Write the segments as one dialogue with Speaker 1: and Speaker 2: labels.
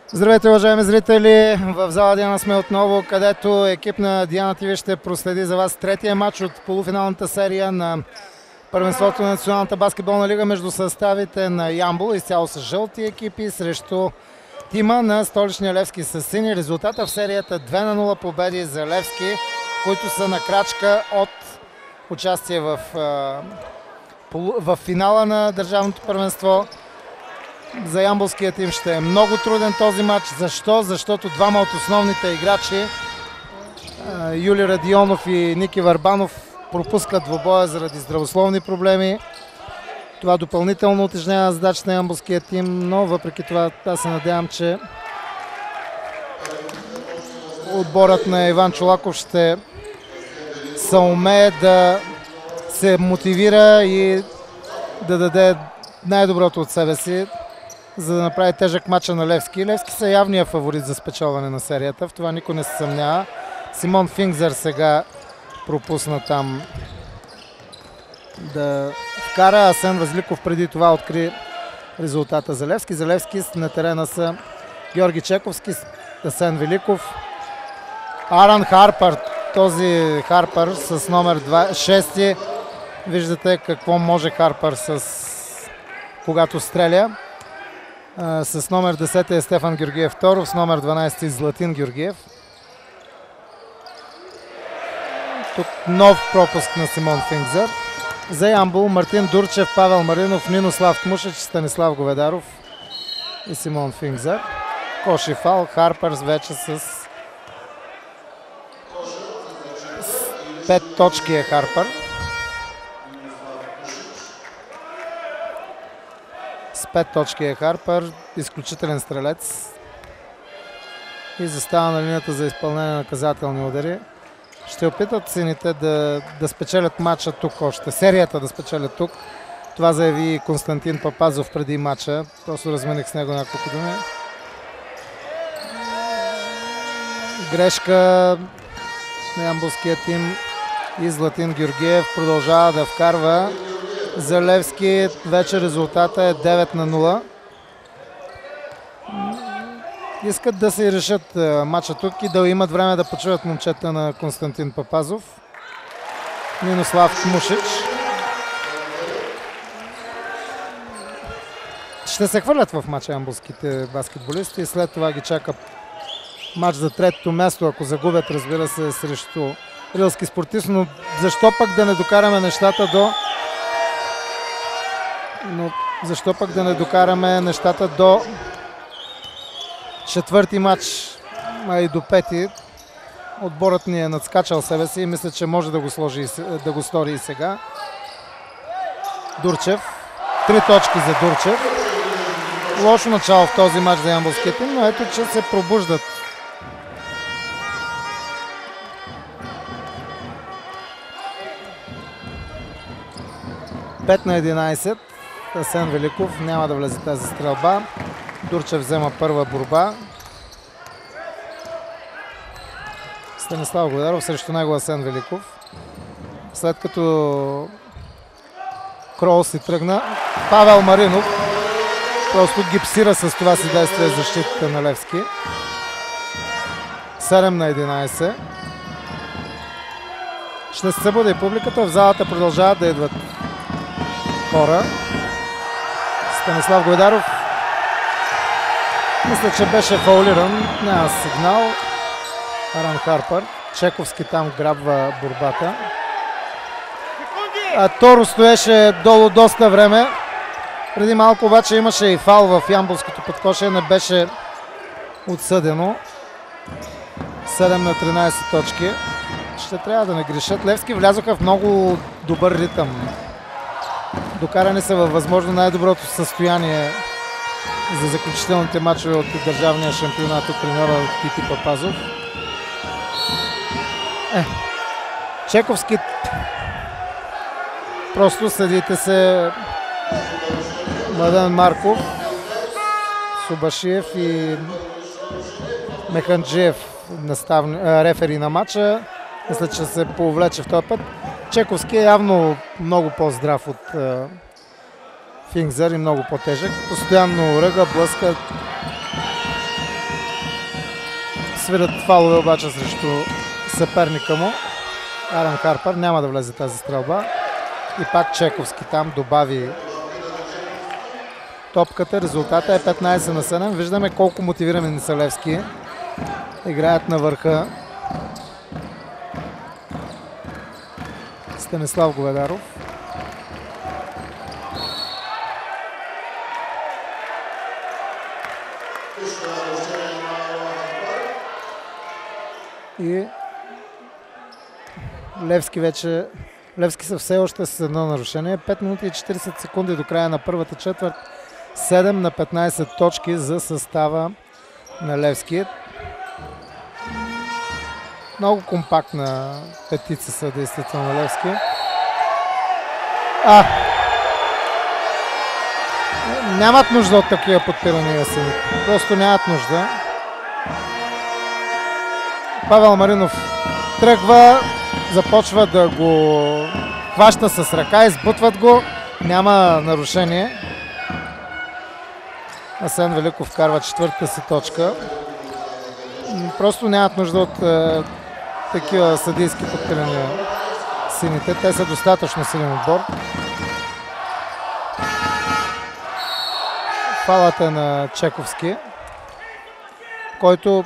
Speaker 1: Здравейте, уважаеми зрители! В зала Диана сме отново, където екип на Диана ТВ ще проследи за вас третия матч от полуфиналната серия на първенството на Националната баскетболна лига между съставите на Ямбол, изцяло с жълти екипи, срещу тима на Столичния Левски с сини. Резултата в серията 2-0 победи за Левски, които са на крачка от участие в финала на държавното първенство. За ямболския тим ще е много труден този матч. Защо? Защото двама от основните играчи, Юли Радионов и Ники Върбанов, пропускат двубоя заради здравословни проблеми. Това допълнително утежнява задачата на ямболския тим, но въпреки това аз се надявам, че отборът на Иван Чолаков ще съумее да се мотивира и да даде най-доброто от себе си, за да направи тежък матча на Левски. Левски са явния фаворит за спечелване на серията, в това никой не се съмнява. Симон Фингзър сега пропусна там да вкара, Асен Възликов преди това откри резултата за Левски. За Левски на терена са Георги Чековски, Асен Великов, Аран Харпър. Този Харпър с номер 6. Виждате какво може Харпър когато стреля. С номер 10 е Стефан Георгиев второ, с номер 12 Златин Георгиев. Тук нов пропуск на Симон Фингзър. За Ямбол Мартин Дурчев, Павел Маринов, Нинослав Тмушич, Станислав Говедаров и Симон Фингзър. Кош и фал. Харпър вече с 5 точки е Харпър. С 5 точки е Харпър, изключителен стрелец и застава на линията за изпълнение на наказателни удари. Ще опитат сините да спечелят матча тук още, серията да спечелят тук. Това заяви Константин Папазов преди матча, просто размених с него няколко думи. Грешка на ямболския тим и Златин Георгиев продължава да вкарва. За Левски вече резултата е 9-0. Искат да се решат матча тук и да имат време да почуват момчета на Константин Папазов. Нинослав Тмушич. Ще се хвърлят в матча ямболските баскетболисти и след това ги чака матч за третото място, ако загубят, разбира се, срещу Рилски Спортист, но защо пък да не докараме нещата до четвърти матч, а и до пети. Отборът ни е надскачал себе си и мисля, че може да го стори и сега. Дурчев. 3 точки за Дурчев. Лошо начало в този матч за ямболския тим, но ето, че се пробуждат. Пет на 11. Асен Великов няма да влезе тази стрелба. Дурчев взема първа борба. Станислав Годаров срещу него Асен Великов. След като Крол си тръгна, Павел Маринов просто гипсира с това си действие защитата на Левски. 7 на 11. Ще се събуди публиката. В залата продължават да идват хора. Станислав Гойдаров мисля, че беше фаулиран. Няма сигнал. Аран Харпър. Чековски там грабва борбата. Торо стоеше долу доста време. Преди малко обаче имаше и фал в ямболското подкошие. Не беше отсъдено. 7 на 13 точки. Ще трябва да не грешат. Левски влязоха в много добър ритъм. Докарани са във възможно най-доброто състояние за заключителните матчове от държавния шампионат от треньора Тити Папазов. Чековски. Просто съдите се Младен Марков, Субашиев и Механджиев, рефери на матча. Мисля, че се повлече в този път. Чековски е явно много по-здрав от Фингзър и много по-тежък. Постоянно ръга, блъска. свирят фалове обаче срещу съперника му. Аран Харпър няма да влезе тази стрелба. И пак Чековски там добави топката. Резултата е 15-7. Виждаме колко мотивирани са Левски. Играят на върха. Станислав Говедаров. И Левски са все още с едно нарушение. 5 минути и 40 секунди до края на първата четвърт. 7 на 15 точки за състава на Левски. Много компактна петица са действително на Левски. Нямат нужда от такива подпирания си. Просто нямат нужда. Павел Маринов тръгва, започва да го хваща с ръка, избутват го, няма нарушение. Асен Великов вкарва четвъртата си точка. Просто нямат нужда от такива съдийски подпирания сините. Те са достатъчно силен отбор. Фалът е на Чековски, който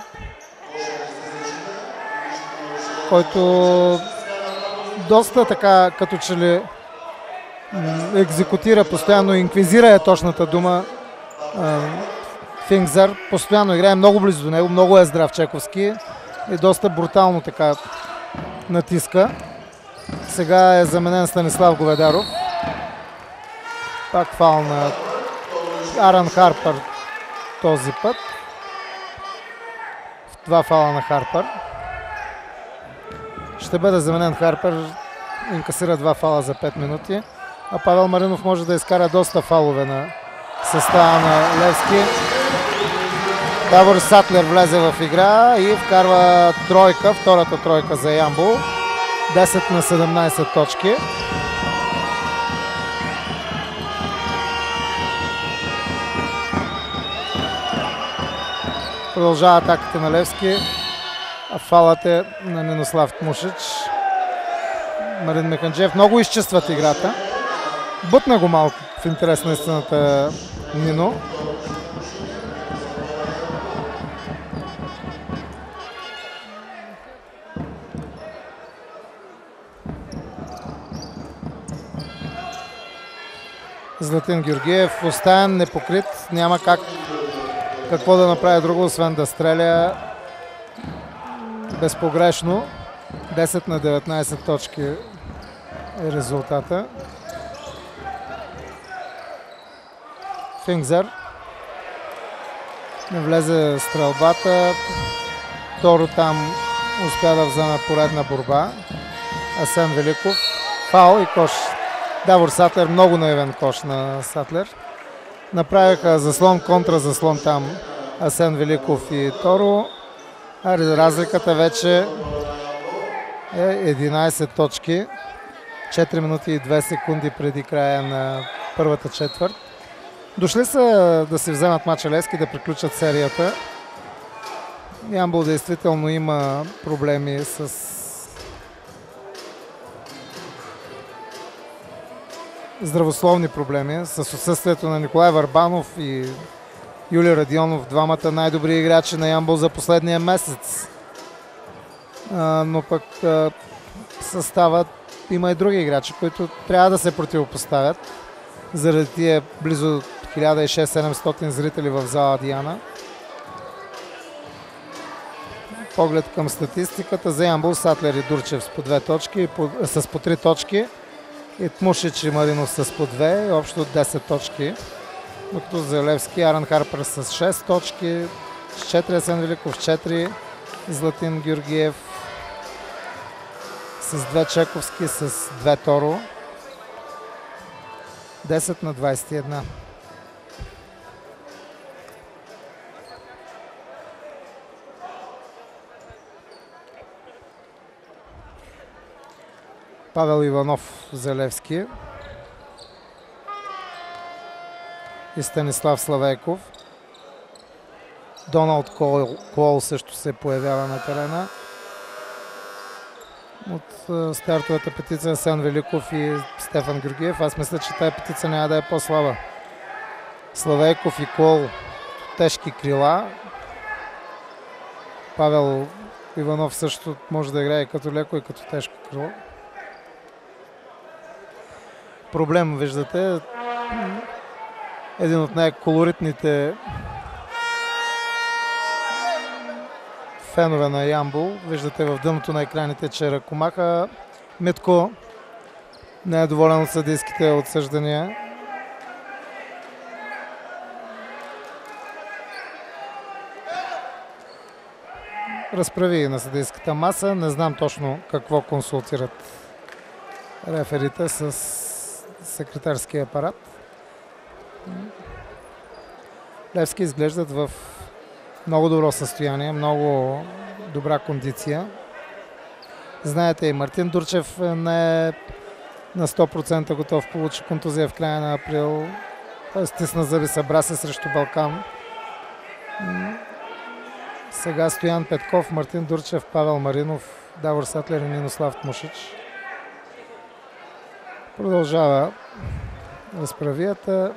Speaker 1: доста така като че ли екзекутира постоянно, инквизира е точната дума. Фингзър постоянно играе много близо до него, много е здрав Чековски и доста брутално така натиска. Сега е заменен Станислав Говедаров. Пак фаул на Аран Харпър този път. Два фаула на Харпър. Ще бъде заменен Харпър, инкасира два фаула за 5 минути. А Павел Маринов може да изкара доста фаулове на състава на Левски. Давор Сатлер влезе в игра и вкарва тройка, втората тройка за Ямбол. 10 на 17 точки. Продължава атаката на Левски. А фалът е на Нинослав Тмушич. Марин Механджиев много изчистват играта. Бутна го малко в интерес на истината Нино. Златин Георгиев оставен непокрит. Няма какво да направи друго, освен да стреля безпогрешно. 10 на 19 точки е резултата. Фингзър не влезе стрелбата. Торо там успя да вземе поредна борба. Асен Великов. Фаул и кош. Давор Сатлер, много наивен кош на Сатлер. Направиха заслон, контразаслон там Асен Великов и Торо. А разликата вече е 11 точки. 4 минути и 2 секунди преди края на първата четвърт. Дошли са да си вземат мача Левски, да приключат серията. Ямбол действително има проблеми с здравословни проблеми, с отсъствието на Николай Върбанов и Юли Радионов, двамата най-добри играчи на Ямбол за последния месец. Но пък съставът има и други играчи, които трябва да се противопоставят заради тия близо 1600-700 зрители в зала Диана. Поглед към статистиката за Ямбол: Сатлер и Дурчев с по 2 точки, с по 3 точки, и Тмушич и Маринов с по 2, общо 10 точки. Докато за Левски Аран Харпър с 6 точки, с 4 Асен Великов, 4 Златин Георгиев, с 2 Чековски, с 2 Торо. 10 на 21. Павел Иванов за Левски и Станислав Славейков. Доналд Кол също се появява на терена. От стартовата петиция Сен Великов и Стефан Георгиев. Аз мисля, че тая петиция няма да е по-слаба. Славейков и Кол тежки крила. Павел Иванов също може да играе като леко и като тежко крило. Проблем, виждате, един от най-колоритните фенове на Ямбол. Виждате в дъното на екраните, че Ръкомаха. Митко не е доволен от съдийските отсъждания. Разправи на съдийската маса. Не знам точно какво консултират реферите с секретарския апарат. Левски изглеждат в много добро състояние, много добра кондиция. Знаете, и Мартин Дурчев не е на 100% готов, получи контузия в края на април. Той стисна зъби, събра се срещу Балкан. Сега Стоян Петков, Мартин Дурчев, Павел Маринов, Давор Сатлер и Нинослав Тмушич. Продължава разправията.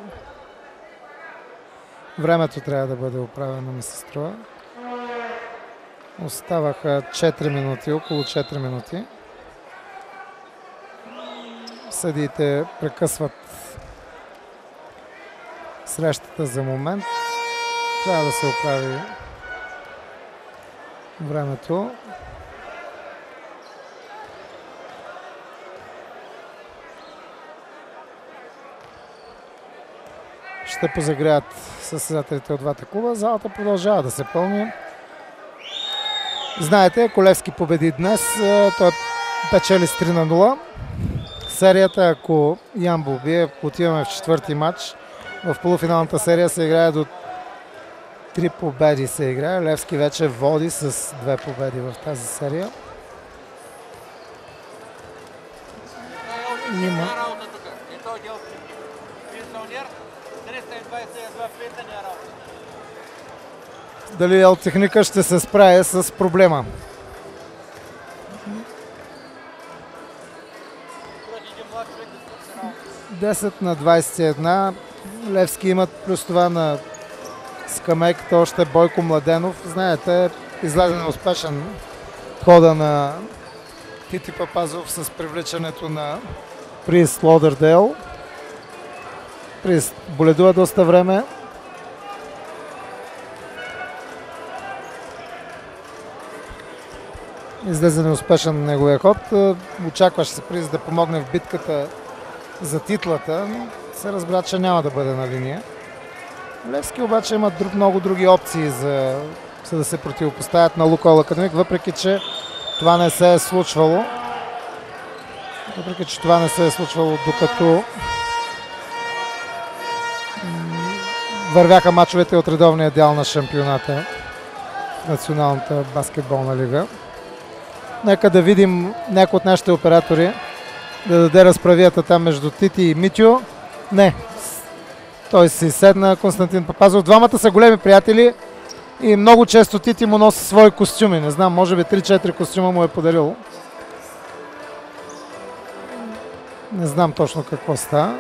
Speaker 1: Времето трябва да бъде оправено, ми се струва. Оставаха 4 минути, около 4 минути. Съдиите прекъсват срещата за момент. Трябва да се оправи времето. Ще позагреят състезателите от двата клуба. Залата продължава да се пълни. Знаете, ако Левски победи днес, той печели с 3-0. Серията, ако Ямбол бие, отиваме в четвърти матч. В полуфиналната серия се играе до 3 победи се играе. Левски вече води с 2 победи в тази серия. Има. Дали Елтехника ще се справи с проблема? Десет на 21. Левски имат плюс това на скамейката още Бойко Младенов. Знаете, излезе на успешен хода на Тити Папазов с привличането на Прист Лодърдейл. Прист боледува доста време. Излезе неуспешен неговия ход. Очакваше се Прист да помогне в битката за титлата, но се разбра, че няма да бъде на линия. Левски обаче имат много други опции за да се противопоставят на Лукойл Академик, въпреки че това не се е случвало. Докато вървяха мачовете от редовния дял на шампионата в Националната баскетболна лига. Нека да видим някой от нашите оператори да даде разправията там между Тити и Митю. Не. Той си седна, Константин Папазов. Двамата са големи приятели и много често Тити му носи свои костюми. Не знам, може би 3-4 костюма му е подарил. Не знам точно какво става.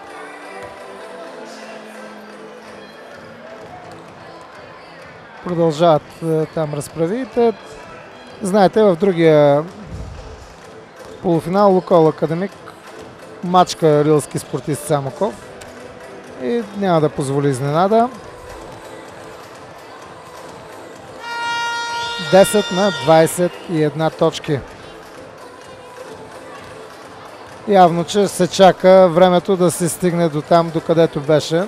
Speaker 1: Продължават там разправите. Знаете, в другия полуфинал Лукойл Академик мачка рилски спортист Самоков и няма да позволи изненада. 10 на 21 точки. Явно, че се чака времето да се стигне до там, докъдето беше.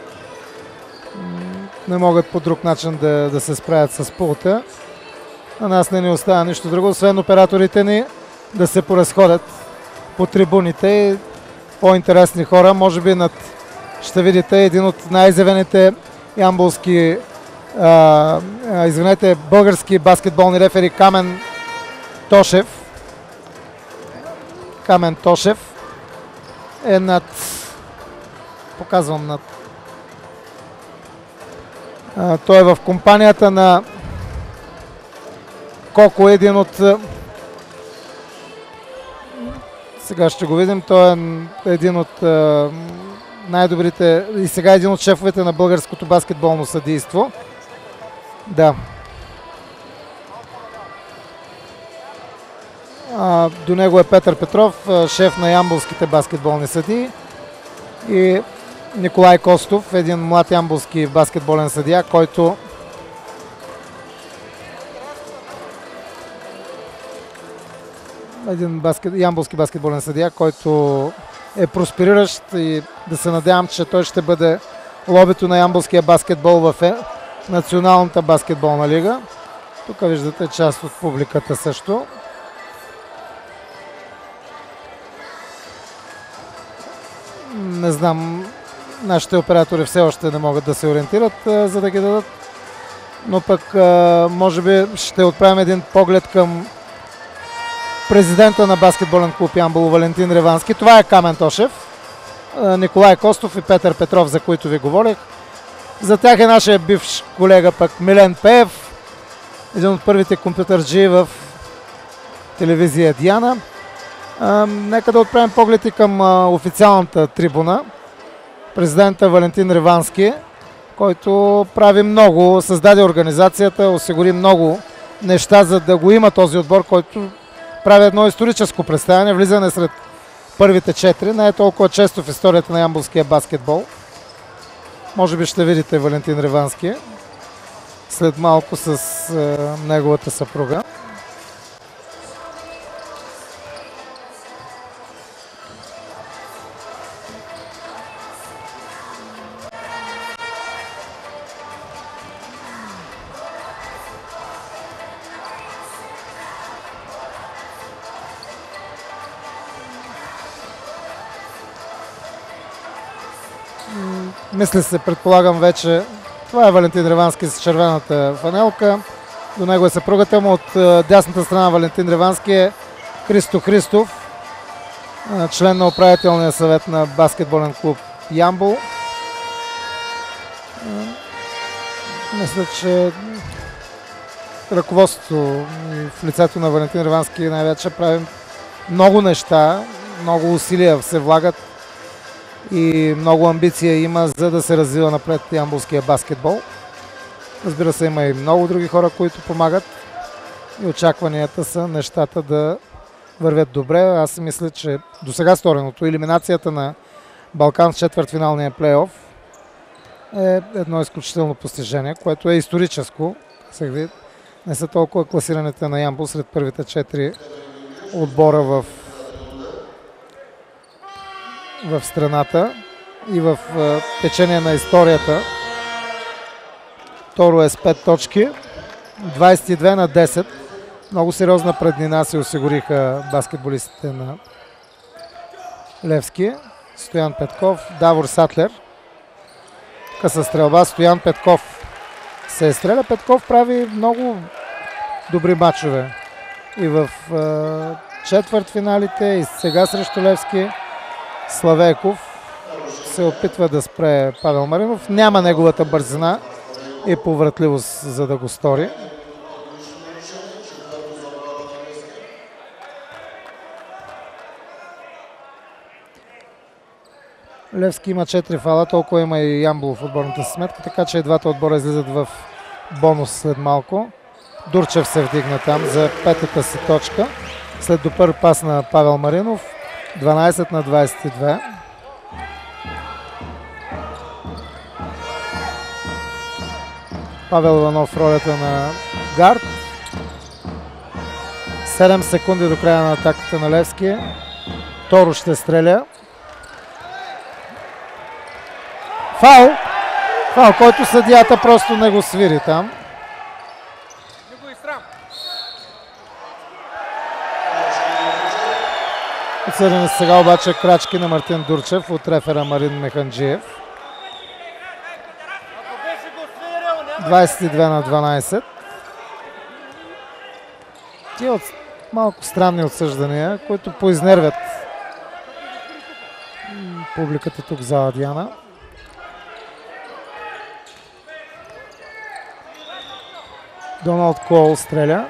Speaker 1: Не могат по друг начин да се справят с пулта. На нас не ни остава нищо друго, освен операторите ни да се поразходят по трибуните и по-интересни хора. Може би ще видите един от най-изявените ямболски български баскетболни рефери Камен Тошев. Камен Тошев е показвам Той е в компанията на Коко, един от... Сега ще го видим. Той е един от най-добрите и сега един от шефовете на българското баскетболно съдийство. Да. До него е Петър Петров, шеф на ямболските баскетболни съдии, и Николай Костов, един млад ямболски баскетболен съдия, който ямболски баскетболен съдия, който е проспериращ, и да се надявам, че той ще бъде лобито на ямболския баскетбол в Националната баскетболна лига. Тук виждате част от публиката също. Не знам, нашите оператори все още не могат да се ориентират, за да ги дадат, но пък може би ще отправим един поглед към президента на баскетболен клуб Ямбол Валентин Ревански. Това е Камен Тошев, Николай Костов и Петър Петров, за които ви говорих. За тях е нашия бивш колега пък Милен Пеев, един от първите компютърджии в телевизия Диана. Нека да отправим поглед и към официалната трибуна. Президента Валентин Ревански, който прави много, създаде организацията, осигури много неща, за да го има този отбор, който прави едно историческо представяне, влизане сред първите 4. Не е толкова често в историята на ямболския баскетбол. Може би ще видите Валентин Ревански след малко с неговата съпруга. Мисля се, предполагам вече, това е Валентин Ревански с червената фанелка. До него е съпругата му. От дясната страна Валентин Ревански е Христо Христов, член на управителния съвет на баскетболен клуб Ямбол. Мисля, че ръководството в лицето на Валентин Ревански най-вече прави много неща, много усилия се влагат и много амбиция има, за да се развива напред ямболския баскетбол. Разбира се, има и много други хора, които помагат, и очакванията са нещата да вървят добре. Аз мисля, че до сега стореното, елиминацията на Балкан в четвъртфиналния плейоф, е едно изключително постижение, което е историческо. Не са толкова класираните на Ямбол сред първите 4 отбора в страната и в течение на историята. Торо е с 5 точки, 22-10. Много сериозна преднина се осигуриха баскетболистите на Левски. Стоян Петков, Давор Сатлер. Къса стрелба, Стоян Петков се изстреля. Петков прави много добри мачове и в четвъртфиналите, и сега срещу Левски. Славейков се опитва да спре Павел Маринов. Няма неговата бързина и повратливост, за да го стори. Левски има 4 фала, толкова има и Ямбол в отборната си сметка, така че двата отбора излизат в бонус след малко. Дурчев се вдигна там за 5-та си точка. След добър пас на Павел Маринов. 12-22. Павел Иванов в ролята на гард. 7 секунди до края на атаката на Левски. Торо ще стреля. Фаул! Фаул, който съдията просто не го свири там. Отсъдени сега обаче крачки на Мартин Дурчев от рефера Марин Механджиев. 22-12. Тия от малко странни отсъждания, които поизнервят публиката тук в зала Диана. Доналд Кол стреля.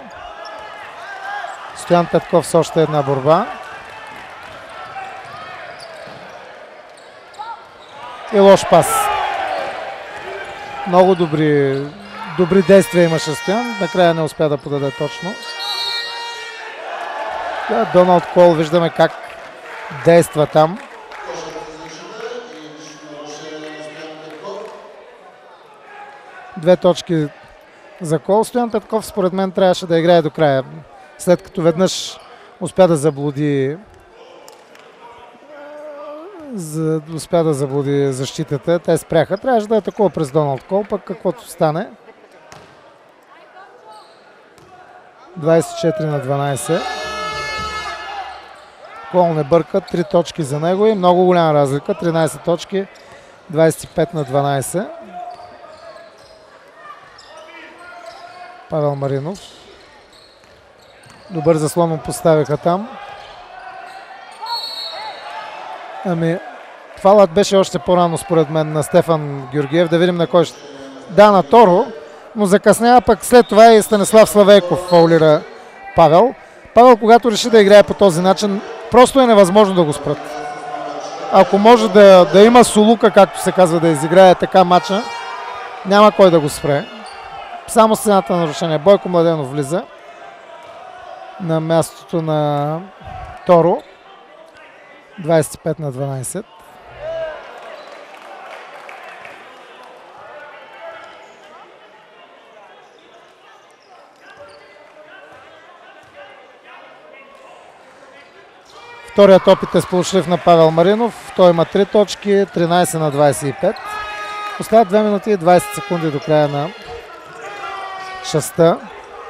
Speaker 1: Стоян Петков с още една борба. И лош пас. Много добри действия имаше Стоян. Накрая не успя да подаде точно. Доналд Кол виждаме как действа там. Две точки за Кол. Стоян Петков според мен трябваше да играе до края. След като веднъж успя да заблуди защитата, те спряха. Трябваше да атакува през Доналд Кол, пък каквото стане. 24-12. Кол не бърка, 3 точки за него и много голяма разлика. 13 точки, 25-12. Павел Маринов. Добър заслон му поставиха там. Фалът беше още по-рано според мен на Стефан Георгиев. Да видим на кой ще... Да, на Торо, но закъснява пък след това и Станислав Славейков фаулира Павел. Павел, когато реши да играе по този начин, просто е невъзможно да го спрат. Ако може да има сулука, както се казва, да изиграе така матча, няма кой да го спре. Само сцената на нарушение. Бойко Младенов влиза на мястото на Торо. 25-12. Вторият опит е сполучлив на Павел Маринов. Той има 3 точки, 13-25. Остават 2 минути и 20 секунди до края на частта.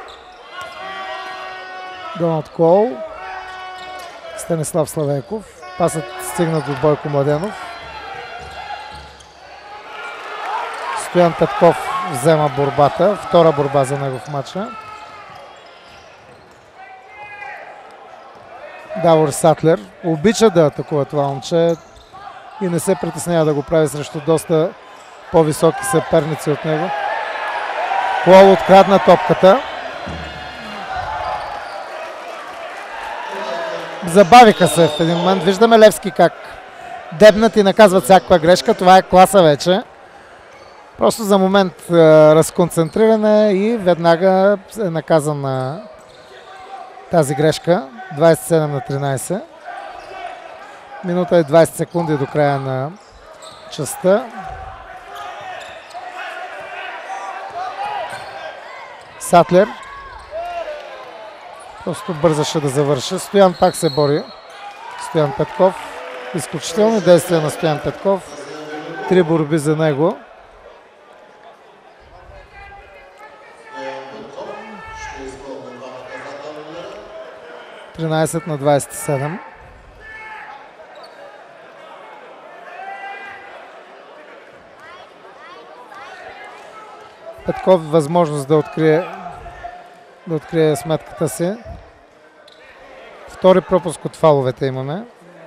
Speaker 1: Доналд Кол. Станислав Славейков. Пасът стигна до Бойко Младенов. Стоян Петков взема борбата. Втора борба за него в матча. Давор Сатлер обича да атакува това момче и не се притеснява да го прави срещу доста по-високи съперници от него. Кол открадна топката. Забавиха се в един момент. Виждаме Левски как дебнат и наказват всякаква грешка. Това е класа вече. Просто за момент разконцентриране и веднага е наказан на тази грешка. 27-13. Минута и 20 секунди до края на частта. Сатлер просто бързаше да завърши. Стоян пак се бори. Стоян Петков. Изключителни действия на Стоян Петков. 3 борби за него. на 27. Петков възможност да открие сметката си. Втори пропуск от фаловете имаме.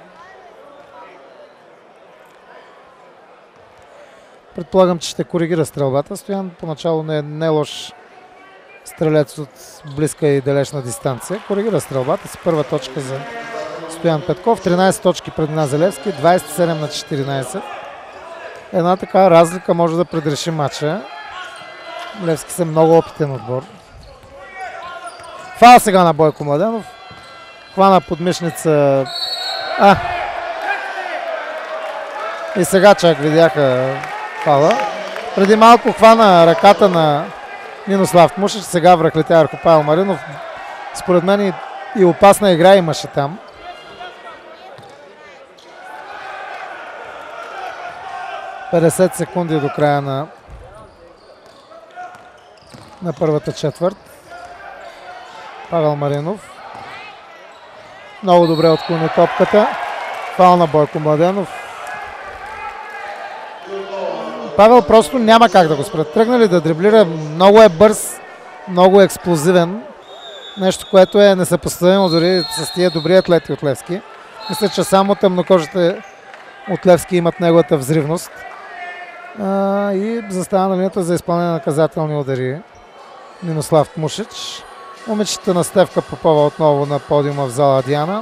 Speaker 1: Предполагам, че ще коригира стрелбата. Стоян поначало не е лош стрелец от близка и далечна дистанция. Коригира стрелбата си. Първа точка за Стоян Петков. 13 точки предина за Левски. 27-14. Една така разлика може да предреши матча. Левски са много опитен отбор. Фал сега на Бойко Младенов. Хвана подмишница. И сега чак видяха фала. Преди малко хвана ръката на Минослав Мушич. Сега връхлетя върху Павел Маринов. Според мен и опасна игра имаше там. ...50 секунди до края на първата четвърт. Павел Маринов. Много добре отклони топката. Фал на Бойко Младенов. Павел просто няма как да го спрат. Тръгнали да дриблира. Много е бърз, много е експлозивен. Нещо, което е несъпоставимо дори с тия добри атлети от Левски. Мисля, че само тъмнокожите от Левски имат неговата взривност. И застава на линията за изпълнение на наказателни удари. Минослав Тмушич. Момичета на Стевка Попова отново на подиума в зала Диана.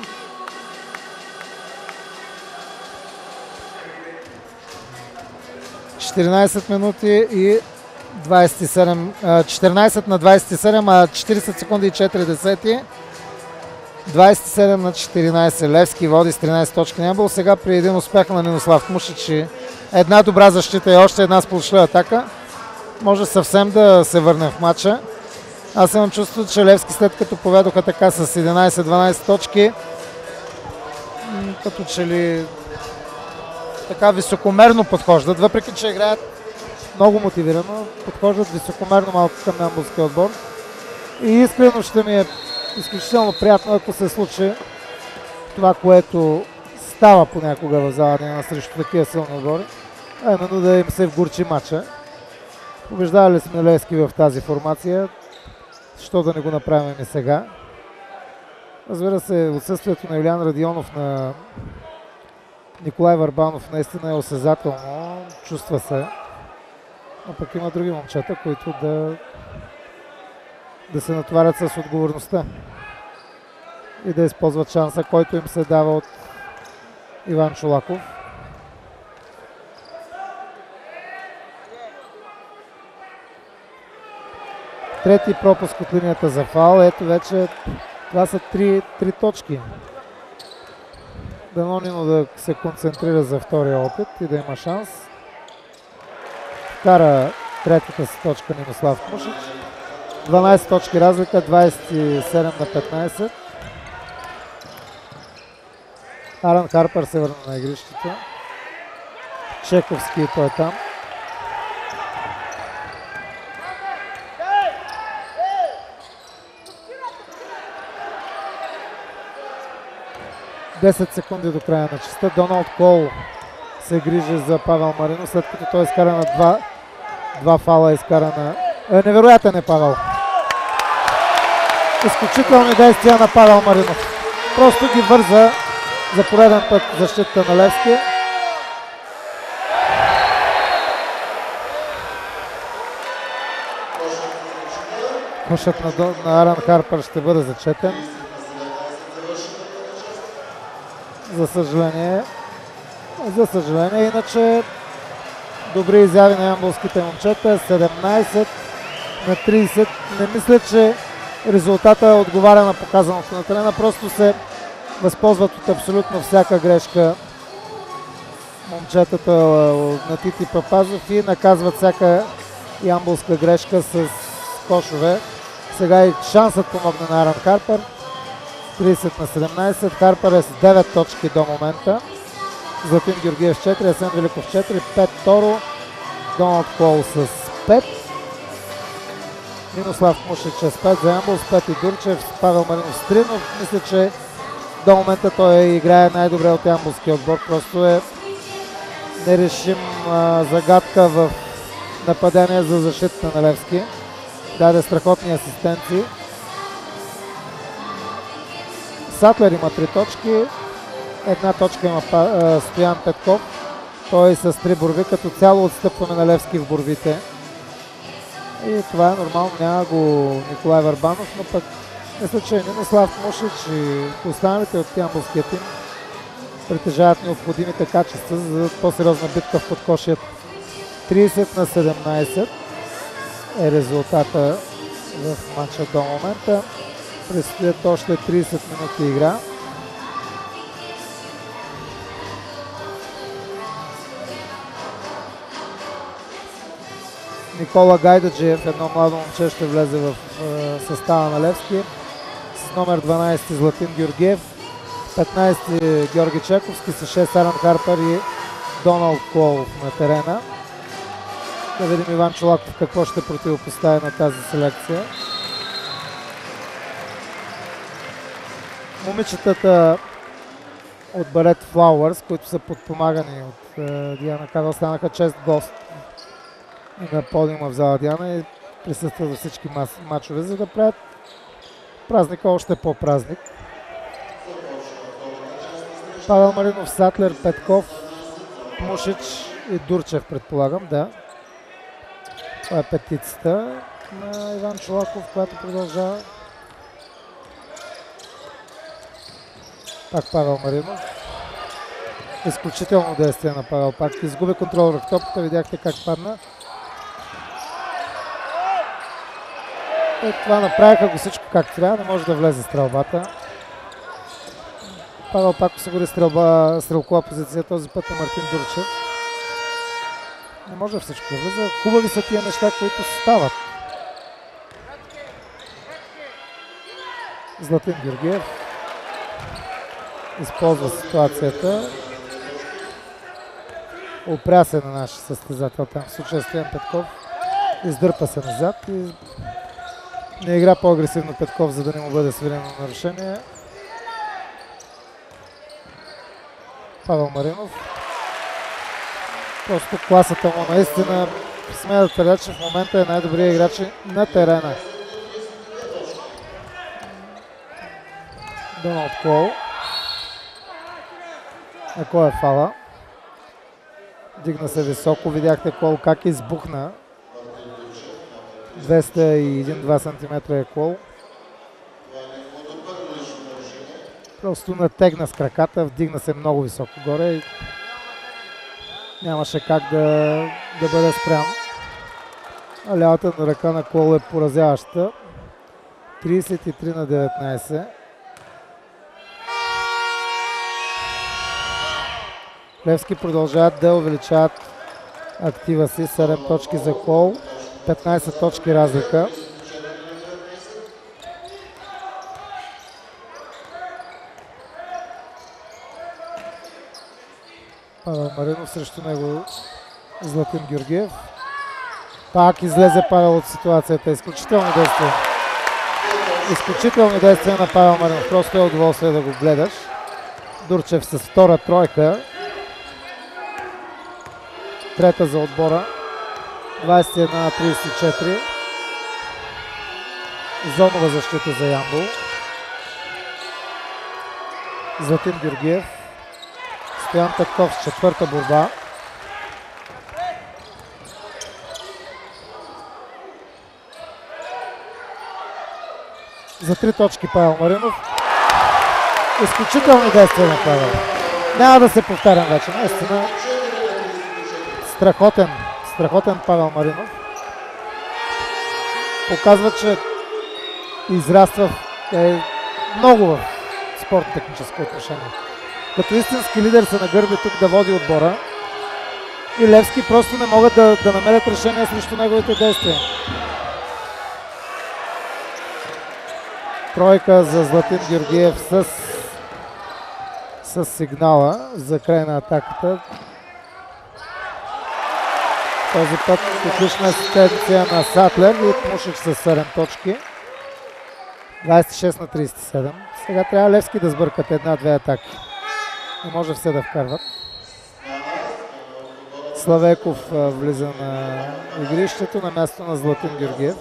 Speaker 1: ...14 минути и 27... 14 на 27, а 40 секунди и 4 десети. 27 на 14. Левски води с 13 точки. Не был сега при един успех на Минослав Тмушич и една добра защита и още една сполучлива атака. Може съвсем да се върне в матча. Аз имам чувството, че Левски след като поведоха така с 11-12 точки, като че ли така високомерно подхождат, въпреки че играят много мотивирано, подхождат високомерно малко към ямболския отбор. И искрено ще ми е изключително приятно, ако се случи това, което става понякога в зала Диана срещу такива силни отбори, а именно да им се вгорчи матча. Побеждавали сме Левски в тази формация, защо да не го направим и сега. Разбира се, отсъствието на Юлиан Радионов, на Николай Върбанов наистина е осезателно, чувства се. Но пък има други момчета, които да се натоварят с отговорността и да използват шанса, който им се дава от Иван Чолаков. Трети пропуск от линията за фаул. Ето вече това са 3 точки. Дано Нино да се концентрира за втория опит и да има шанс. Вкара третата си точка Минослав Тмушич. 12 точки разлика, 27 на 15. Аран Харпър се върна на игрището. Чековски, той е там. Десет секунди до края на частта. Доналд Кол се грижи за Павел Маринов, след като той изкара на два фала, изкара на... невероятен е Павел. Изключителни действия на Павел Маринов. Просто ги върза за пореден път защита на Левски. Кошът на Аран Харпър ще бъде зачетен. За съжаление, иначе добри изяви на ямболските момчета. 17 на 30. Не мисля, че резултата отговаря на показаното на терена. Просто се възползват от абсолютно всяка грешка момчетата на Тити Папазов и наказват всяка ямболска грешка с кошове. Сега и шансът помогна на Аран Харпър. 30 на 17. Харпър е с 9 точки до момента. Златин Георгиев 4, Асен Великов 4, 5 Торо, Доналд Кол с 5. Минослав Тмушич с 5 за Ямбол, с 5 и Дурчев, с Павел Маринов с 3, но мисля, че до момента той играе най-добре от ямболския отбор. Просто е нерешим загадка в нападение за защита на Левски. Даде страхотни асистенции. Сатлер има 3 точки. Една точка има Стоян Петков. Той с 3 борби, като цяло отстъпваме на Левски в борбите. И това е нормално, няма го Николай Върбанов, но пък мисля, че Минослав Тмушич и останалите от ямболския тим притежават необходимите качества за по-сериозна битка в подкошието. 30 на 17 е резултата в матча до момента. Предстоят още 30 минути игра. Никола Гайдаджиев, едно младо момче, ще влезе в състава на Левски. С номер 12 Златин Георгиев, 15 Георги Чековски, с 6 Аран Харпър и Доналд Кол на терена. Да видим Иван Чолаков какво ще противопостави на тази селекция. Момичетата от Балет Flowers, които са подпомагани от Диана Кавел, станаха чест гост на подиума в зала Диана и присъстват за всички мачове, за да правят празника още по-празник. Павел Маринов, Сатлер, Петков, Тмушич и Дурчев, предполагам, да. Това е петицата. на Иван Чолаков, която продължава. Пак Павел Маринов. Изключително действие на Павел. Пак изгуби контрол върху топката. Видяхте как падна. Това направиха го всичко как трябва. Не може да влезе стрелбата. Павел пак осигури стрелкова позиция. Този път на Мартин Дурчев. Не може всичко да влезе. Хубави са тия неща, които стават. Златин Георгиев използва ситуацията. Опря се на нашия състезател там, в случая Стоян Петков. Издърпа се назад и не игра по-агресивно Петков, за да не му бъде свирено нарушение. Павел Маринов. Просто класата му наистина, смея да твърдя, че в момента е най-добрият играч на терена. Доналд Кол. А кой е фала? Дигна се високо, видяхте Кол как избухна. 201-2 см е Кол. Просто натегна с краката, вдигна се много високо горе и нямаше как да бъде спрям. А лявата ръка на Кол е поразяваща. 33-19. Левски продължават да увеличават актива си. 7 точки за Кол, 15 точки разлика. Павел Маринов, срещу него Златин Георгиев. Пак излезе Павел от ситуацията. Изключително действие. Изключително действие на Павел Маринов. Просто е удоволствие да го гледаш. Дурчев с втора тройка. Трета за отбора. 21-34. Зонова защита за Ямбол. Златин Георгиев. Стоян Петков с четвърта борба. За 3 точки Павел Маринов. Изключителни действия на Павел. Няма да се повтарям вече. Наистина страхотен Павел Маринов. Показва, че израства много в спортно-техническо отношение. Като истински лидер се нагърби тук да води отбора и Левски просто не могат да намерят решение срещу неговите действия. Тройка за Златин Георгиев с сигнала за край на атаката. Този път отлична асистенция на Сатлер и Мушич с 7 точки. 26-37. Сега трябва Левски да сбъркат една-две атаки. Не може все да вкарват. Славейков влиза на игрището на място на Златин Георгиев.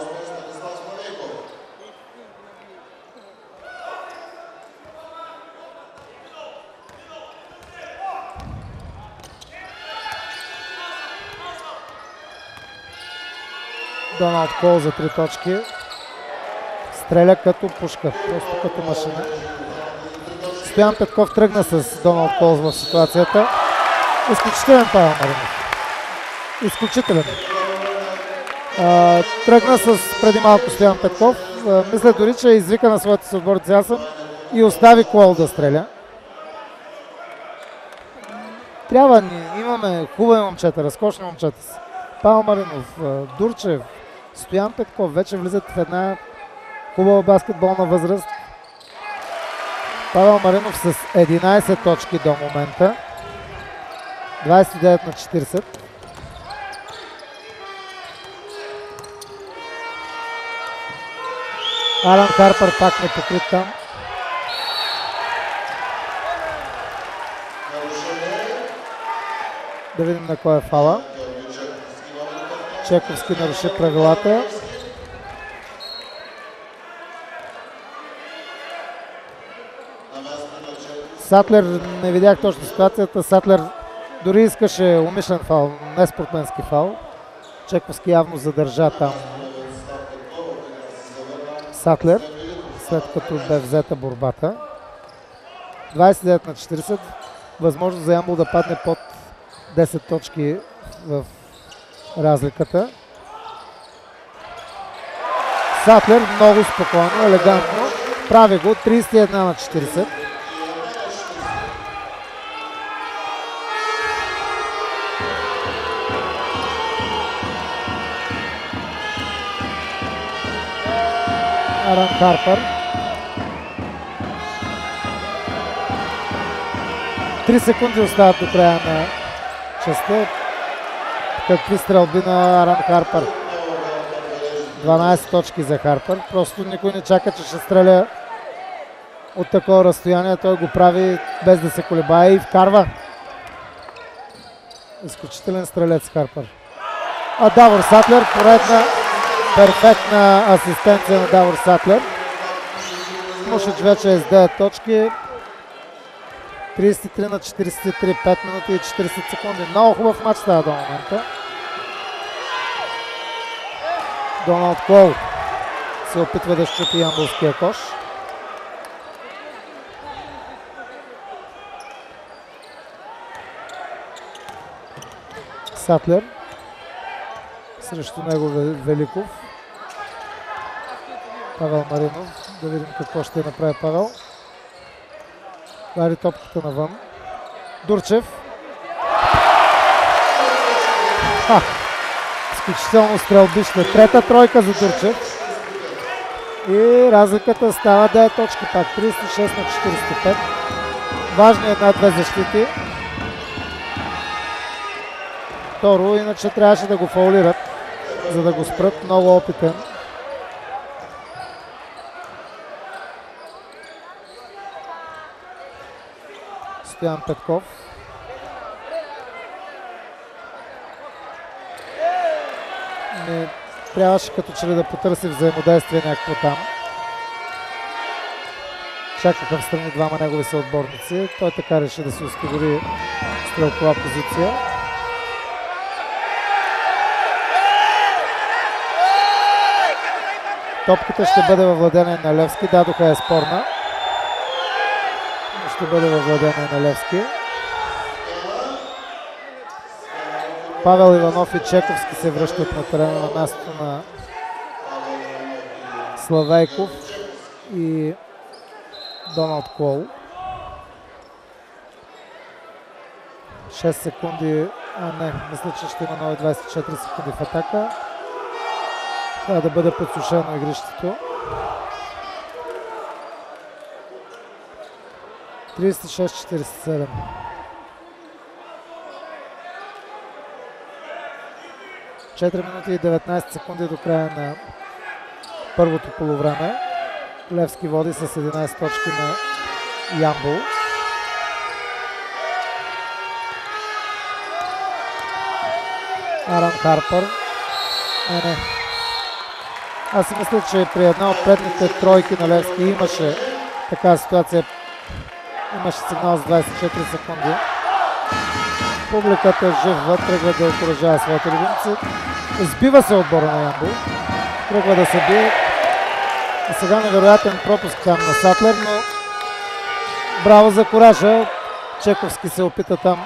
Speaker 1: Доналд Кол за 3 точки. Стреля като пушка, просто като машина. Стоян Петков тръгна с Доналд Кол в ситуацията. Изключителен Павел Маринов. Изключителен. Тръгна с преди малко Стоян Петков. Мисля дори, че извика на своите съотборници аз съм и остави Кол да стреля. Трябва ни, имаме хубави момчета, разкошни момчета си. Павел Маринов, Дурчев, Стоян Петков вече влизат в една хубава баскетболна възраст. Павел Маринов с 11 точки до момента. 29-40. Алан Харпър пак не покрит там. Да видим на кой е фала. Чековски наруши правилата. Сатлер, не видях точно ситуацията. Сатлер дори искаше умишлен фал, не спортменски фал. Чековски явно задържа там Сатлер, след като бе взета борбата. 29 на 40. Възможност за Ямбол да падне под 10 точки в разликата. Сатлер много спокойно, елегантно. Прави го 31 на 40. Аран Харпър. 3 секунди остават до края на частта. Какви стрелби на Аран Харпър. 12 точки за Харпър. Просто никой не чака, че ще стреля от такова разстояние. Той го прави без да се колебае и вкарва. Изключителен стрелец Харпър. А Давор Сатлер, поредна перфектна асистенция на Давор Сатлер. Мушич вече е с 9 точки. 33 на 43, 5 минути и 40 секунди. Много хубав матч става до момента. Доналд Кол се опитва да щупи ямболския кош. Сатлер срещу него Великов. Павел Маринов. Да видим какво ще направи Павел. Вари топката навън. Дурчев. Изключително стрелбища. Трета тройка за Дурчев. И разликата става 9 точки пак. 36 на 45. Важни една-две защити. Второ, иначе трябваше да го фаулират, за да го спрат. Много опитен. Стоян Петков. Не трябваше като че ли да потърси взаимодействие някакво там. Чакаха в страни двама негови съотборници. Той така реши да си осигури стрелкова позиция. Топката ще бъде във владение на Левски. Дадоха е спорна. Ще бъде във владение на Левски. Павел Иванов и Чековски се връщат на терена на мястото на Славейков и Доналд Кол. 6 секунди, мисля, че ще има нови 24 секунди в атака. Трябва да бъде подсушено игрището. 36-47. Четири минути и 19 секунди до края на първото полувреме. Левски води с 11 точки на Ямбол. Аран Харпър. Не. Аз си мисля, че при една от предните тройки на Левски имаше такава ситуация. Имаше сигнал за 24 секунди. Публиката живва, тръгва да окоръжава своите любимци. Сбива се отбора на Ямбол. Тръгва да се бие. И сега невероятен пропуск там на Сатлер, но браво за коража. Чековски се опита там.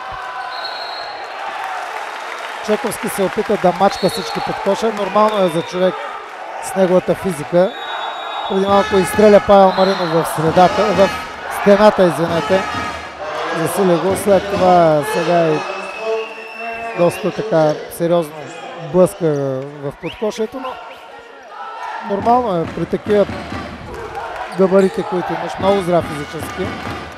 Speaker 1: Чековски се опита да мачка всички под коша. Нормално е за човек с неговата физика. Преди малко изстреля Павел Маринов в средата, в стената, извинете. Засили го. След това сега и доста така сериозно блъска в подкошието, но нормално е при такива габарите, които имаш. Много здрав физически.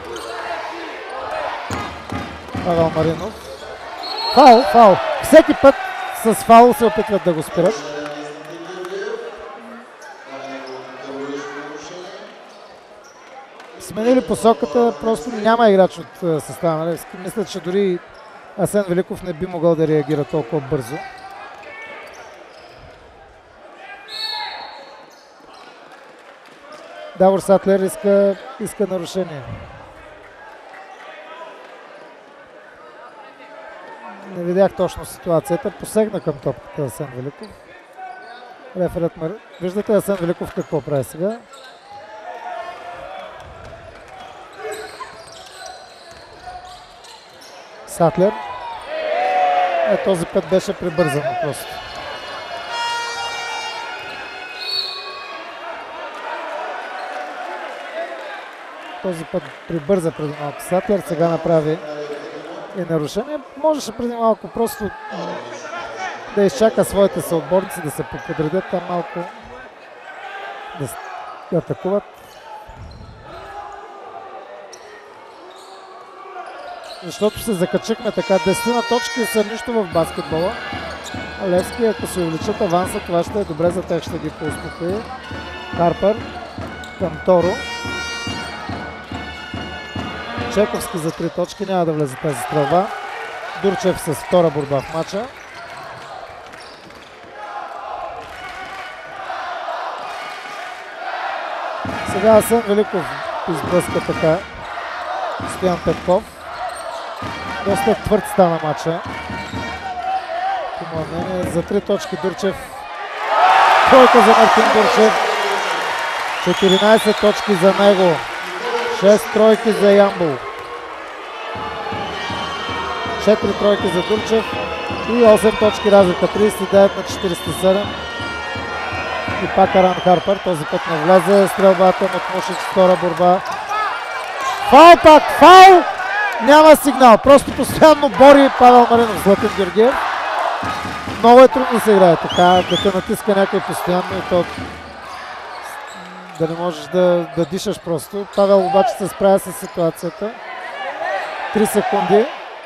Speaker 1: Павел Маринов. Фаул. Всеки път с фаул се опитват да го спират. Сменили посоката, просто няма играч от състава на Левски. Мисля, че дори Асен Великов не би могъл да реагира толкова бързо. Давор Сатлер иска нарушение. Не видях точно ситуацията. Посегна към топката Асен Великов. Реферът виждате Асен Великов какво прави сега. Сатлер. Този път беше прибързан просто. Този път прибърза преди малко Сатлер, сега направи и нарушение. Можеше преди малко просто да изчака своите съотборници да се подредят там малко, да атакуват. Защото се закачихме така. 10 на точки са нищо в баскетбола. Левски, ако се увеличат аванса, това ще е добре за тях, ще ги поуспокои. Харпър към Торо. Чековски за 3 точки, няма да влезе тази стрелба. Дурчев с втора борба в матча. Сега Асен Великов изблъска така Стоян Петков. Доста твърд стана матча. По мое мнение, за 3 точки Дурчев. Тройка за Мартин Дурчев. 14 точки за него. 6 тройки за Ямбол. 4 тройки за Дурчев. И 8 точки разлика. 39 на 47. И пак Аран Харпър. Този път не влезе. Стрелбата от Мушич. Втора борба. Фаул пак! Фаул! Няма сигнал. Просто постоянно бори Павел Маринов. Златин Георгиев. Много е трудно да се играе така. Да те натиска някой постоянно и то да не можеш да дишаш просто. Павел обаче се справя с ситуацията. 3 секунди.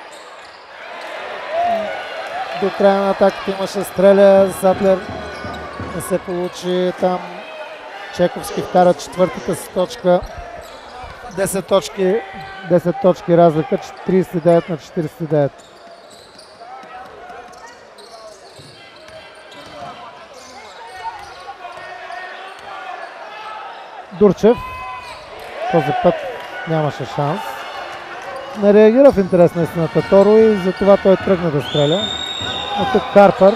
Speaker 1: До края на атаката имаше стреля. Сатлер не се получи там. Чековски вкара четвъртата си точка. 10 точки разлика. 39 на 49. Дурчев. Този път нямаше шанс. Не реагира в интерес на истината Торо и затова той тръгна да стреля. Но тук Харпър.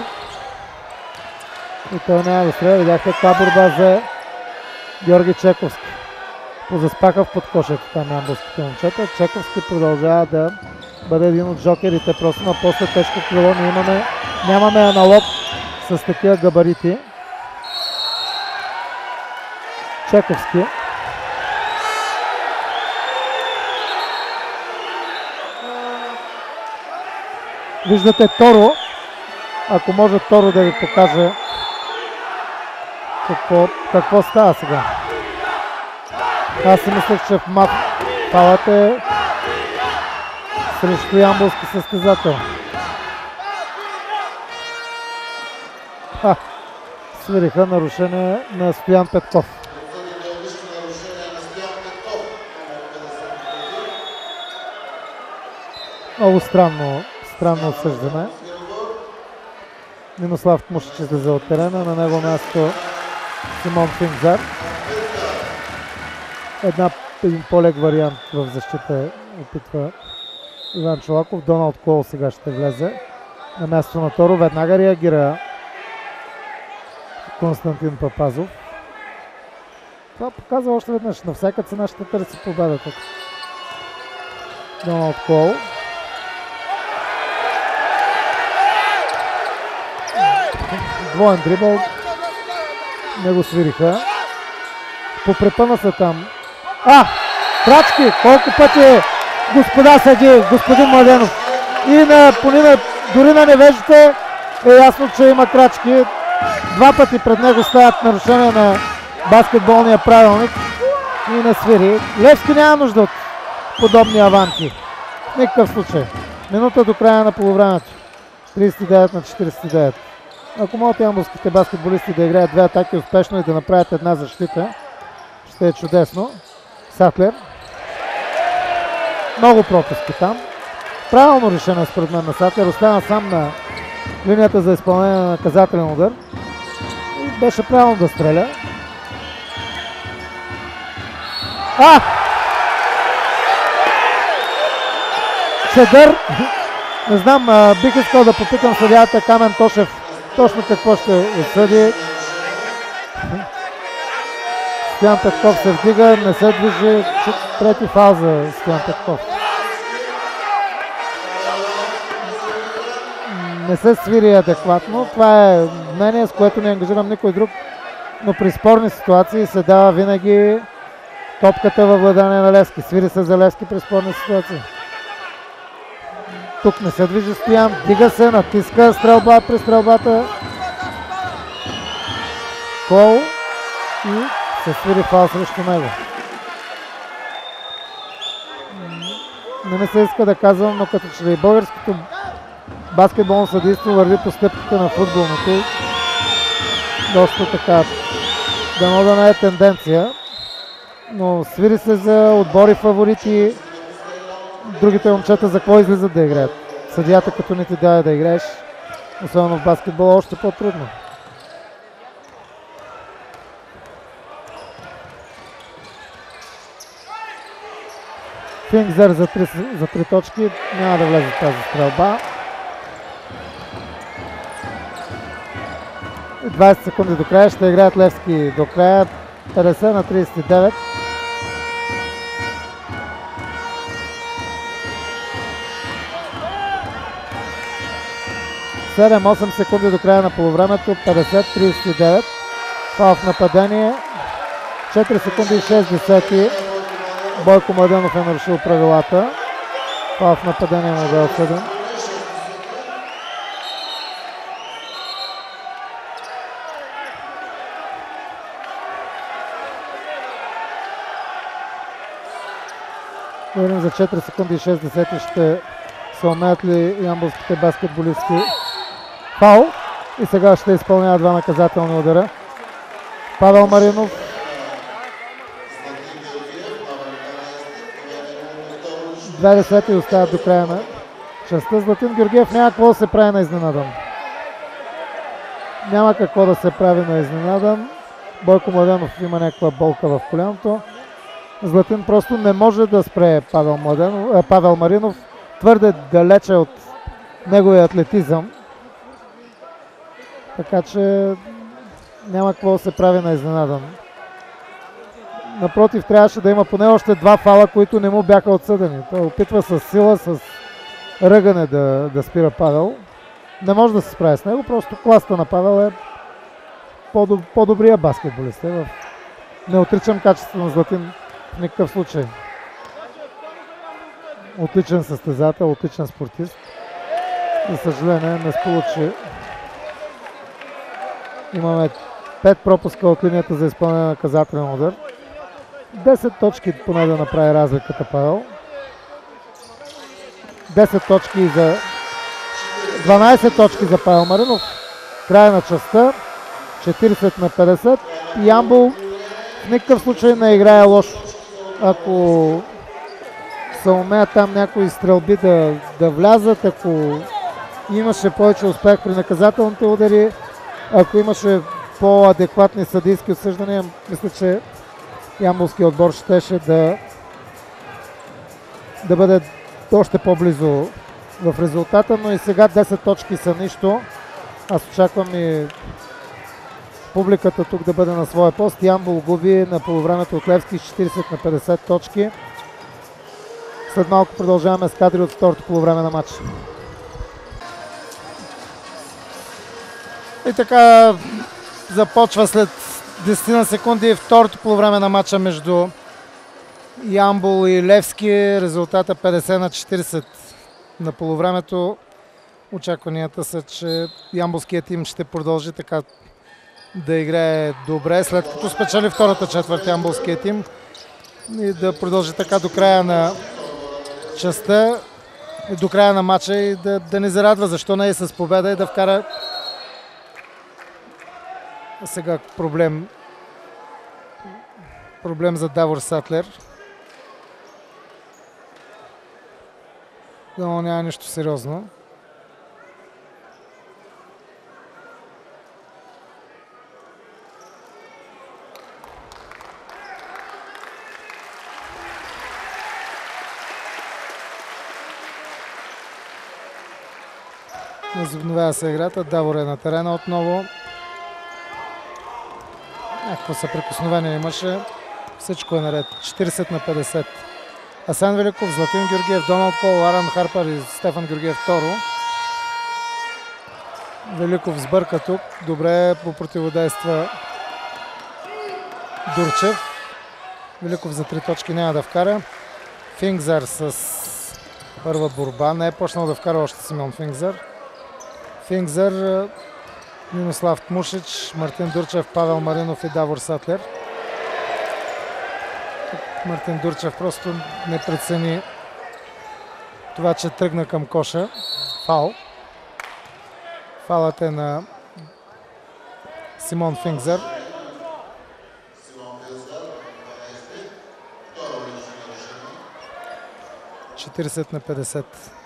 Speaker 1: И той няма да стреля. Видяхте каква борба за Георги Чековски. Позаспаха в подкошето там ямболските момчета. Чековски продължава да бъде един от жокерите. Просто на после тежко крило. Нямаме аналог с такива габарити. Чековски. Виждате Торо. Ако може Торо да ви покаже какво става сега. Аз си мислех, че в фалът е срещу ямболски състезател. Свириха нарушение на Стоян Петков. Много странно осъждане. Минослав Тмушич излезе от терена, на него място Симон Фингзар. Един по-лек вариант в защита опитва Иван Чолаков. Доналд Кол сега ще влезе на място на Торо. Веднага реагира Константин Папазов. Това показва още веднъж. На всяка цена ще търси победата. Доналд Кол. Двоен дрибъл. Не го свириха. Попрепъна се там. Крачки! Колко пъти, господа съди, господин Младенов. И дори на невежите е ясно, че има крачки. 2 пъти пред него стават нарушения на баскетболния правилник и не свири. Левски няма нужда от подобни аванти. В никакъв случай. Минута до края на полувремето. 39 на 49. Ако могат ямболските баскетболисти да играят 2 атаки успешно и да направят една защита, ще е чудесно. Сатлер. Много пропуски там. Правилно решение според мен на Сатлер. Остана сам на линията за изпълнение на наказателен удар. И беше правилно да стреля. Шедър. Не знам, бих искал да попитам съдията Камен Тошев точно какво ще отсъди. Стоян Петков се вдига, не се движи, трети фал за Стоян Петков. Не се свири адекватно, това е мнение, с което не ангажирам никой друг, но при спорни ситуации се дава винаги топката във владание на Левски. Свири се за Левски при спорни ситуации. Тук не се движи Стоян, дига се, натиска стрелба при стрелбата. Кол и се свири фал срещу него. Не ми се иска да казвам, но като че ли българското баскетболно съдийство върви по стъпките на футболното. Доста така, дано да не е тенденция, но свири се за отбори фаворити. Другите момчета за какво излизат да играят? Съдията като не ти даде да играеш, особено в баскетбола, още по-трудно. Фингзер за 3 точки, няма да влезе в тази стрелба. 20 секунди до края, ще играят Левски до края, 50-39. Седем 8 секунди до края на полувремето, 50-39. Фал в нападение, 4 секунди и 6 десети. Бойко Младенов е нарушил правилата. Фал в нападение му бе отсъден. Говорим за 4 секунди и 6 десети. Ще се умеят ли ямболските баскетболисти? Фал. И сега ще изпълнява два наказателни удара. Павел Маринов. 20 и остават до края на частта. Златин Георгиев няма какво да се прави на изненадан. Няма какво да се прави на изненадан. Бойко Младенов има някаква болка в коляното. Златин просто не може да спре Павел Маринов. Твърде далече от неговия атлетизъм. Така че няма какво да се прави на изненадан. Напротив, трябваше да има поне още два фала, които не му бяха отсъдени. Той опитва с сила, с ръгане да спира Павел. Не може да се справи с него, просто класата на Павел е по-добрия баскетболист. Не отричам качеството на Златин в никакъв случай. Отличен състезател, отличен спортист. За съжаление не сполучи. Имаме 5 пропуска от линията за изпълнение на наказателен удар. 10 точки поне да направи разликата Павел. 10 точки за 12 точки за Павел Маринов. Края на частта. 40 на 50. Ямбол в никакъв случай не играе лошо. Ако се умеят там някои стрелби да влязат, ако имаше повече успех при наказателните удари, ако имаше по-адекватни съдийски осъждания, мисля, че ямболския отбор щеше да бъде още по-близо в резултата, но и сега 10 точки са нищо. Аз очаквам и публиката тук да бъде на своя пост. Ямбол губи на полувремето от Левски 40 на 50 точки. След малко продължаваме с кадри от второто полувреме на матча. И така започва след 10 секунди второто полувреме на матча между Ямбол и Левски. Резултата 50 на 40 на полувремето. Очакванията са, че ямболският тим ще продължи така да играе добре, след като спечели втората четвърт ямболският тим, и да продължи така до края на частта, до края на матча и да ни зарадва, защо не е с победа и да вкара. Сега проблем за Давор Сатлер. Но няма нищо сериозно. Възобновява се играта. Давор е на терена отново. Някакво съприкосновение имаше. Всичко е наред. 40-50. Асан Великов, Златин Георгиев, Доналд Кол, Аран Харпър и Стефан Георгиев второ. Великов сбърка тук. Добре по противодейства Дурчев. Великов за 3 точки няма да вкара. Фингзър с първа борба. Не е почнал да вкара още Симеон Фингзър. Фингзър, Минослав Тмушич, Мартин Дурчев, Павел Маринов и Давор Сатлер. Мартин Дурчев просто не прецени това, че тръгна към коша. Фаул. Фаулът е на Симон Фингзър. на 50.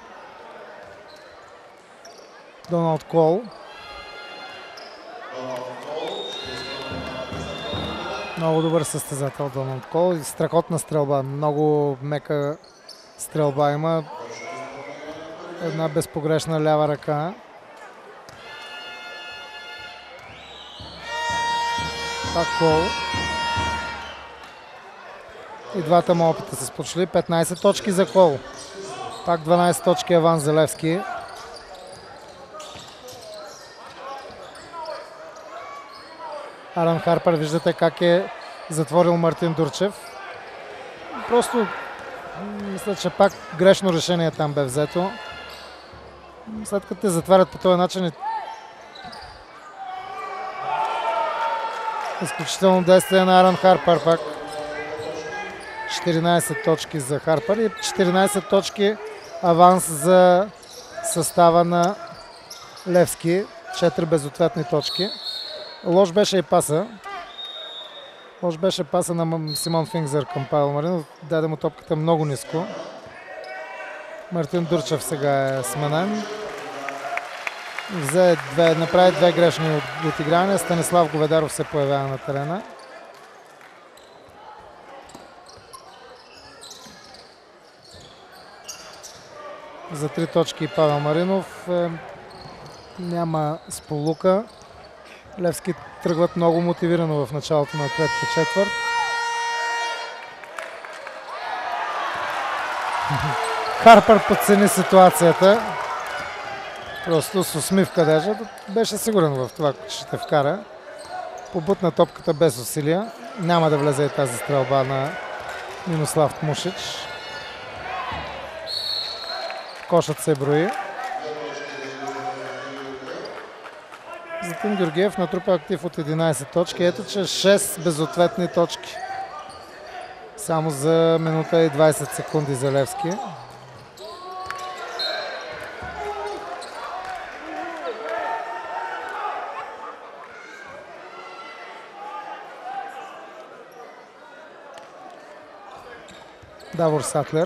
Speaker 1: Доналд Кол. Много добър състезател Доналд Кол. Страхотна стрелба. Много мека стрелба има. Една безпогрешна лява ръка. Пак Кол. И двата му опита се спочли. 15 точки за Кол. Пак 12 точки Аван Залевски. Аран Харпър, виждате как е затворил Мартин Дурчев. Просто мисля, че пак грешно решение там бе взето. След като те затварят по този начин, изключително действие на Аран Харпър пак. 14 точки за Харпър и 14 точки аванс за състава на Левски. 4 безответни точки. Лош беше и паса. Лош беше паса на Симон Фингзър към Павел Маринов. Даде му топката много ниско. Мартин Дурчев сега е сменен. Направи две грешни отигравания. Станислав Говедаров се появява на терена. За 3 точки Павел Маринов. Няма сполука. Левски тръгват много мотивирано в началото на третата четвърт. Харпър подцени ситуацията. Просто с усмивка даже. Беше сигурен в това, че ще вкара. Побутна топката без усилия. Няма да влезе и тази стрелба на Минослав Тмушич. Кошът се брои. Златин Георгиев натрупа актив от 11 точки. Ето, че 6 безответни точки. Само за минута и 20 секунди за Левски. Давор Сатлер.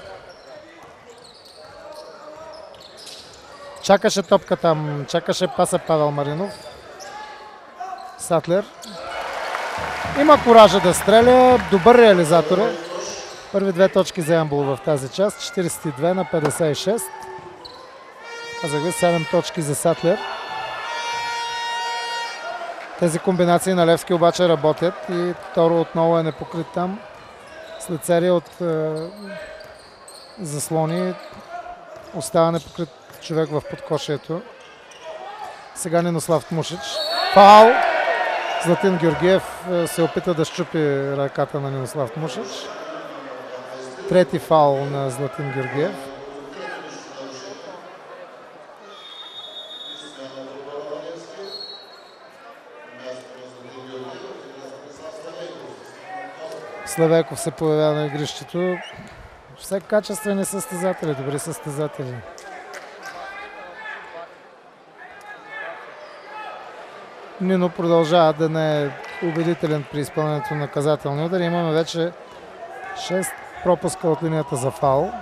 Speaker 1: Чакаше топка там, чакаше паса Павел Маринов. Сатлер. Има коража да стреля, добър реализатор е. Първи 2 точки за Ямбол в тази част, 42 на 56. Казах ви, 7 точки за Сатлер. Тези комбинации на Левски обаче работят и Торо отново е непокрит там. След серия от заслони остава непокрит човек в подкошието. Сега Минослав Тмушич. Фаул! Златин Георгиев се опита да щупи ръката на Минослав Тмушич. Трети фаул на Златин Георгиев. Славейков се появява на игрището. Все качествени състезатели, добри състезатели. Нино продължава да не е убедителен при изпълнението на наказателни удари. Имаме вече 6 пропуска от линията за фаул.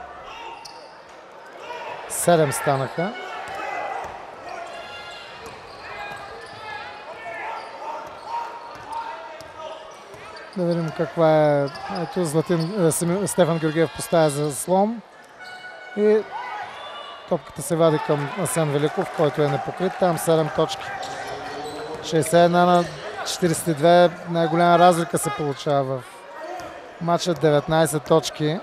Speaker 1: 7 станаха. Да видим каква е. Ето Стефан Георгиев поставя за слом. И топката се вади към Асен Великов, който е непокрит. Там 7 точки. 61 на 42, най-голяма разлика се получава в матча, 19 точки.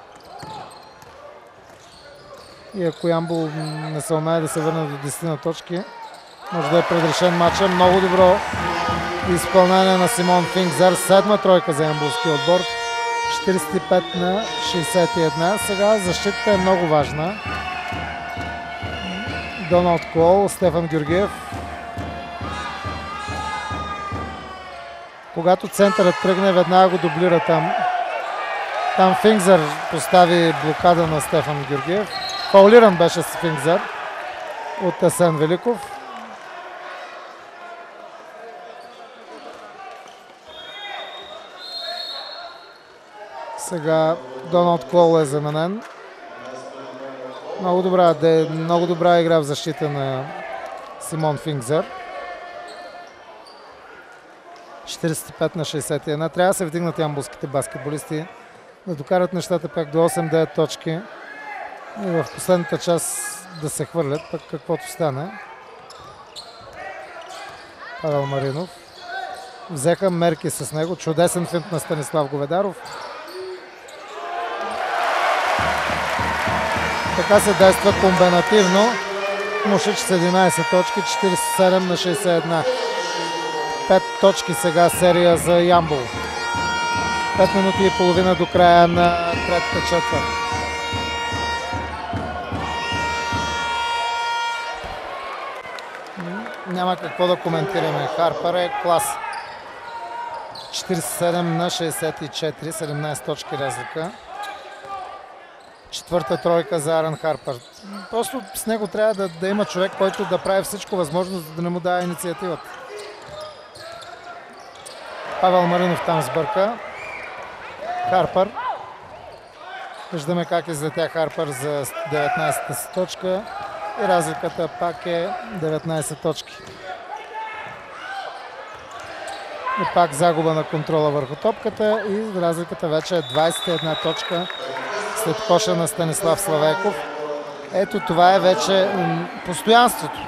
Speaker 1: И ако Ямбол не се умее да се върне до 10 на точки, може да е предрешен матча. Много добро изпълнение на Симон Фингзер. 7 тройка за ямболския отбор. 45 на 61. Сега защитата е много важна. Доналд Кол, Стефан Георгиев. Когато центърът тръгне, веднага го дублира там. Там Фингзер постави блокада на Стефан Георгиев. Фаулиран беше с Фингзер от Асен Великов. Сега Доналд Кол е заменен. Много добра игра в защита на Симон Фингзер. 45 на 61. Трябва да се вдигнат ямболските баскетболисти, да докарат нещата пак до 8-9 точки и в последната част да се хвърлят, пък каквото стане. Павел Маринов. Взеха мерки с него. Чудесен финт на Станислав Говедаров. Така се действа комбинативно. Мушич с 11 точки, 47 на 61. 5 точки сега серия за Ямбол. 5 минути и половина до края на третата четвърт. Няма какво да коментираме. Харпър е клас. 47 на 64, 17 точки разлика. Четвърта тройка за Арън Харпър. Просто с него трябва да има човек, който да прави всичко възможно, за да не му дава инициативата. Павел Маринов там сбърка. Харпър. Виждаме как излетя Харпър за 19-та си точка. И разликата пак е 19 точки. И пак загуба на контрола върху топката и разликата вече е 21 точка след коша на Станислав Славейков. Ето това е вече постоянството.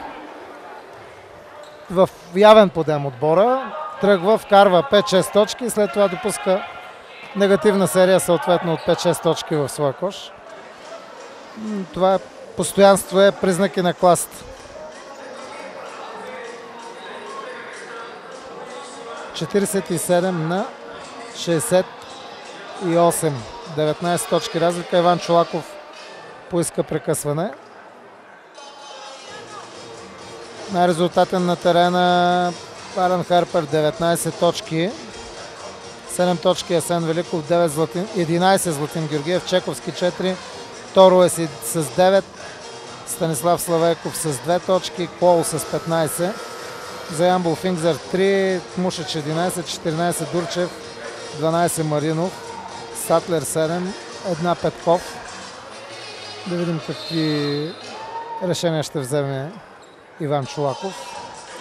Speaker 1: В явен подем отбора тръгва, вкарва 5-6 точки и след това допуска негативна серия съответно от 5-6 точки в своя кош. Това постоянство е признак и на класата. 47 на 68. 19 точки разлика. Иван Чолаков поиска прекъсване. Най-резултатен на терена Арън Харпър 19 точки. 7 точки Асен Великов, 11 Златин Георгиев, Чековски 4, Торо е с 9, Станислав Славейков с 2 точки, Кол с 15. За Ямбол Фингзер 3, Мушич 11, 14 Дурчев, 12 Маринов, Сатлер 7, 1 Петков. Да видим какви решения ще вземе Иван Чолаков.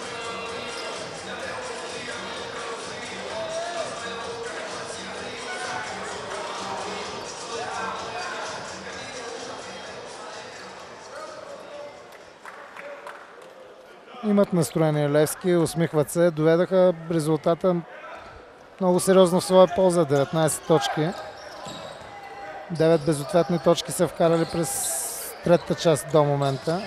Speaker 1: Имат настроение Левски, усмихват се, доведаха резултата много сериозно в своя полза, 19 точки. 9 безответни точки са вкарали през третата част до момента.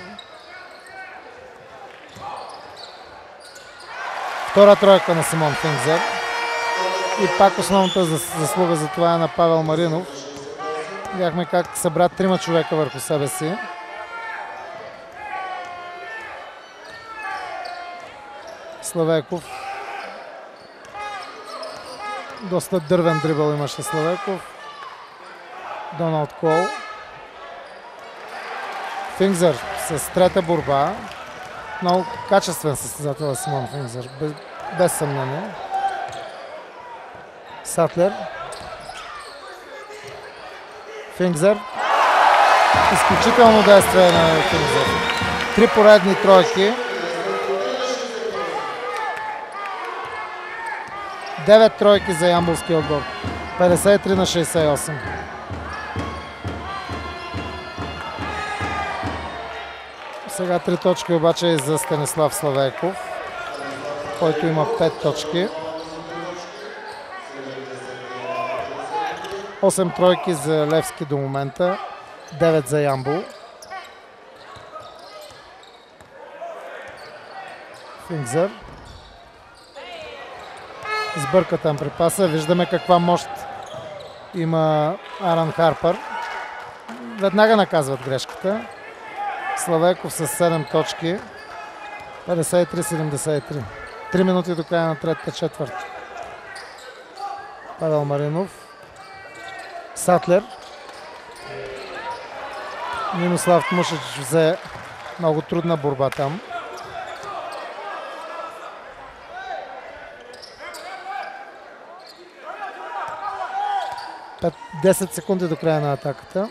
Speaker 1: Втора тройка на Симон Фингзер. И пак основната заслуга за това е на Павел Маринов. Видяхме как събра 3 човека върху себе си. Славейков. Доста дървен дрибъл имаше Славейков. Доналд Кол. Фингзер с трета борба. Много качествен състезател е Симон Фингзер, без съмнение. Сатлер. Фингзер. Изключително действие на Фингзер. 3 поредни тройки. 9 тройки за ямболския отбор. 53 на 68. Сега 3 точки обаче и за Станислав Славейков. който има 5 точки. 8 тройки за Левски до момента, 9 за Ямбол. Фингзър. Сбърка там при паса. Виждаме каква мощ има Аран Харпър. Веднага наказват грешката. Славейков с 7 точки. 53-73. 3 минути до края на третата четвърт. Павел Маринов. Сатлер. Минослав Тмушич взе много трудна борба там. 10 секунди до края на атаката.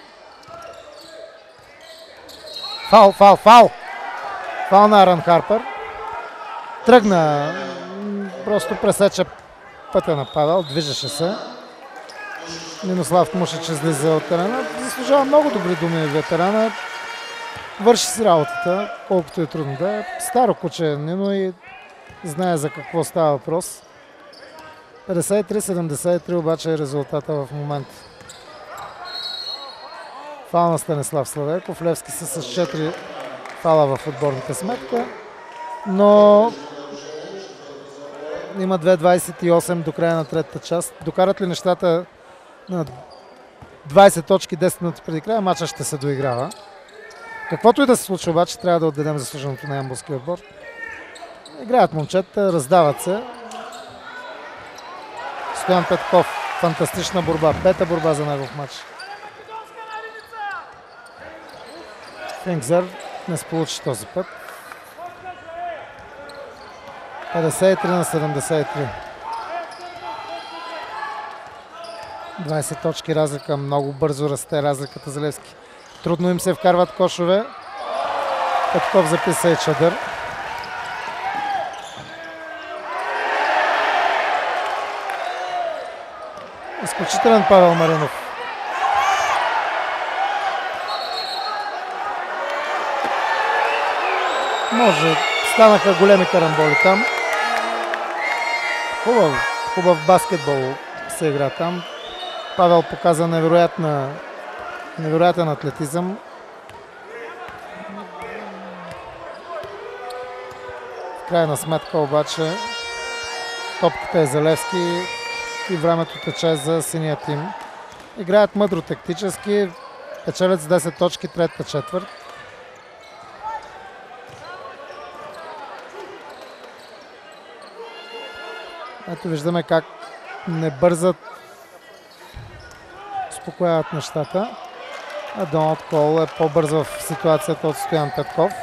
Speaker 1: Фаул! Фаул на Аран Харпър. Тръгна, просто пресече пътя на Павел, движеше се. Минослав Тмушич излиза от терена. Заслужава много добри думи ветерана. Върши си работата, колкото е трудно да е. Старо куче Нино и знае за какво става въпрос. 53-73 обаче е резултата в момента. Фал на Станислав Славейков. Левски са с 4 фала в отборната сметка. Но има 2.28 до края на третата част. Докарат ли нещата на 20 точки 10 минути преди края, матчът ще се доиграва. Каквото и да се случи обаче, трябва да отдадем заслуженото на ямболския отбор. Играят момчета, раздават се. Стоян Петков, фантастична борба. Пета борба за негов матч. Фингзър не се получи този път. 53-73. 20 точки разлика. Много бързо расте разликата за Левски. Трудно им се вкарват кошове. Петков записа и чадър. Изключителен Павел Маринов. Може, станаха големи карамболи там. Хубав баскетбол се игра там. Павел показа невероятен атлетизъм. В крайна сметка обаче топката е за Левски и времето тече за синия тим. Играят мъдро тактически, печелят с 10 точки третата четвърт. Ето виждаме как не бързат, успокояват нещата. А Доналд Кол е по-бърз в ситуацията от Стоян Петков.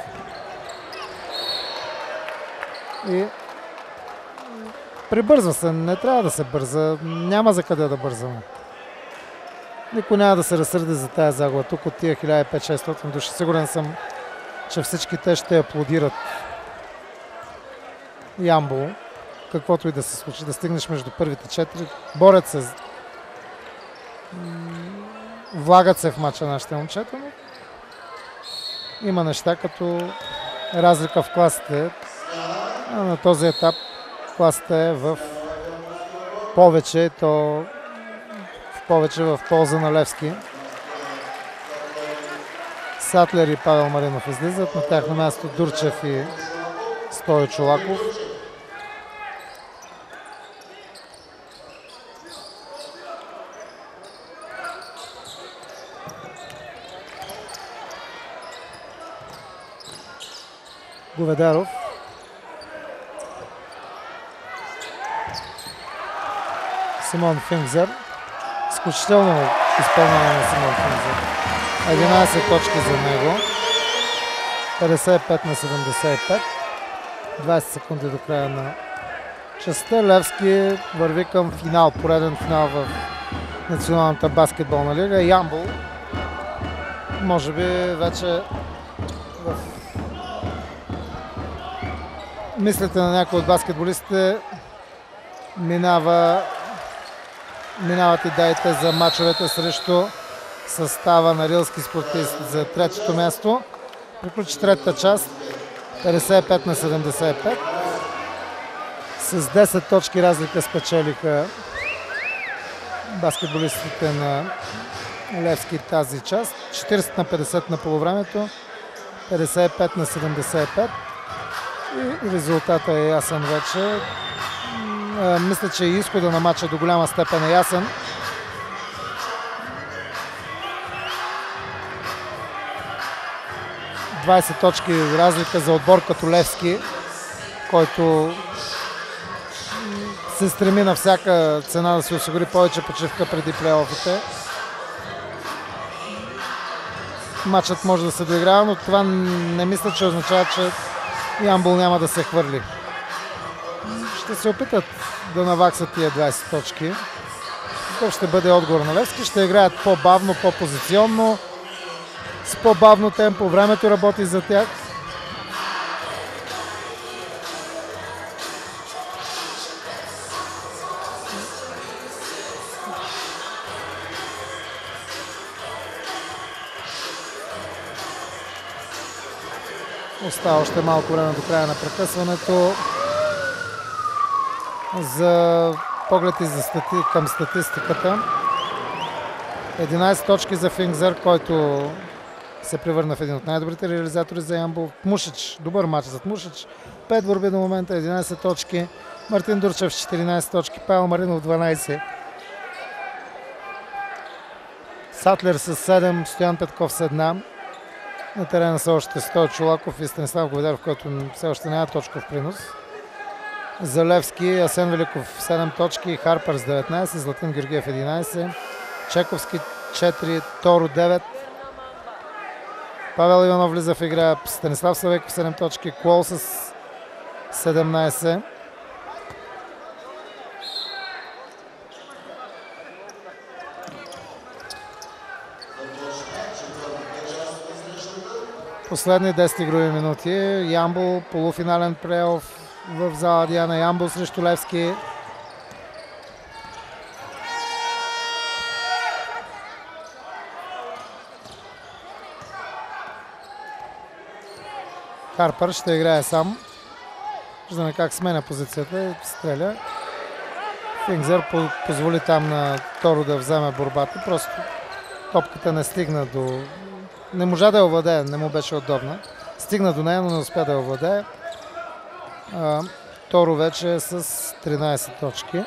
Speaker 1: И прибързва се, не трябва да се бърза, няма за къде да бързаме. Никой няма да се разсърди за тая загуба. Тук от тия 1500-600 души. Сигурен съм, че всички те ще аплодират Ямбол. Каквото и да се случи, да стигнеш между първите 4. Борят се. Влагат се в мача нашите момчета, но има неща като разлика в класите. А на този етап класата е в повече, в полза на Левски. Сатлер и Павел Маринов излизат, на тяхно място Дурчев и Стойо Чолаков. Говедаров. Симон Фингзър. Изключително изпълнение на Симон Фингзър. 11 точки за него. 55-75. 20 секунди до края на частта. Левски върви към финал. Пореден финал в Националната баскетболна лига. Ямбол. Може би вече в мислите на някои от баскетболистите минават идеите за мачовете срещу състава на рилски спортисти за третото място. Приключи третата част. 55-75. С 10 точки разлика спечелиха баскетболистите на Левски тази част. 40 на 50 на полувремето, 55 на 75 и резултата е ясен вече. Мисля, че и изхода на матча до голяма степен е ясен. ...20 точки разлика за отбор като Левски, който се стреми на всяка цена да се осигури повече почивка преди плейофите. Матчът може да се доиграва, но това не мисля, че означава, че Ямбол няма да се хвърли. Ще се опитат да наваксат тия 20 точки. Какъв ще бъде отговор на Левски? Ще играят по-бавно, по-позиционно, с по-бавно темпо. Времето работи за тях. Остава още малко време до края на прекъсването. За поглед и към статистиката. 11 точки за Фингзър, който се превърна в един от най-добрите реализатори за Ямбол. Мушич, добър матч за Мушич. 5 борби до момента, 11 точки. Мартин Дурчев с 14 точки, Павел Маринов 12. Сатлер с 7, Стоян Петков с 1. На терена са още Стоя Чолаков и Станислав Говедаров, който все още няма точков принос. За Левски Асен Великов 7 точки, Харпър с 19, Златин Георгиев 11, Чековски 4, Торо 9. Павел Иванов влиза в игра, Станислав Савеков 7 точки, Клол с 17. Последни 10 игрови минути. Ямбол, полуфинален плейоф в зала Диана. Ямбол срещу Левски. Харпър ще играе сам. Виждаме как сменя позицията и стреля. Фингзър позволи там на Торо да вземе борбата. Просто топката не стигна до... Не можа да я овладее, не му беше удобна. Стигна до нея, но не успя да я овладее. Торо вече е с 13 точки.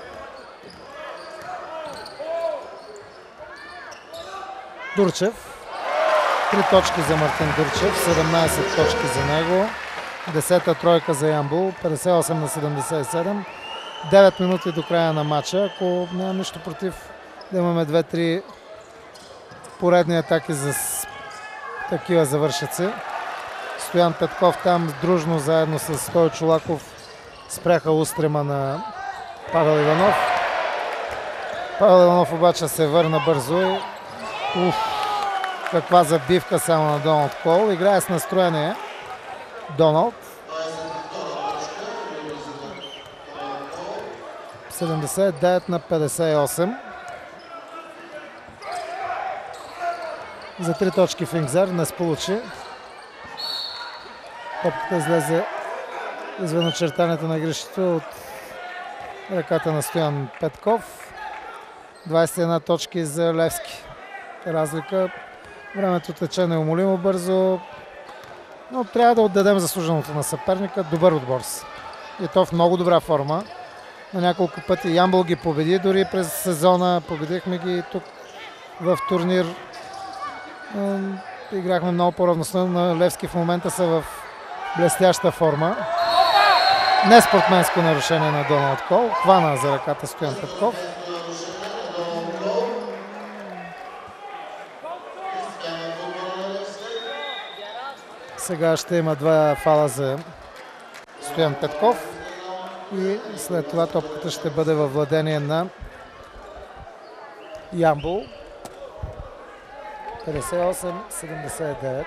Speaker 1: Дурчев. 3 точки за Мартин Дурчев, 17 точки за него. 10-та тройка за Ямбол, 58 на 77. 9 минути до края на матча. Ако няма нищо против, да имаме 2-3 поредни атаки за такива завършици. Стоян Петков там дружно заедно с Стоя Чолаков спряха устрема на Павел Иванов. Павел Иванов обаче се върна бързо и каква забивка само на Доналд Кол. Играе с настроение Доналд. 79 на 58. За 3 точки Фингзър не сполучи. Топката излезе извън очертането на игрището от ръката на Стоян Петков. 21 точки за Левски. Разлика. Времето тече неумолимо бързо, но трябва да отдадем заслуженото на съперника. Добър отбор си. И то в много добра форма. На няколко пъти Ямбол ги победи дори през сезона. Победихме ги тук в турнир. Играхме много по-равностойно. Левски в момента са в блестяща форма. Не спортменско нарушение на Доналд Кол. Хвана за ръката Стоян Петков. Сега ще има 2 фала за Стоян Петков и след това топката ще бъде във владение на Ямбол. 58-79.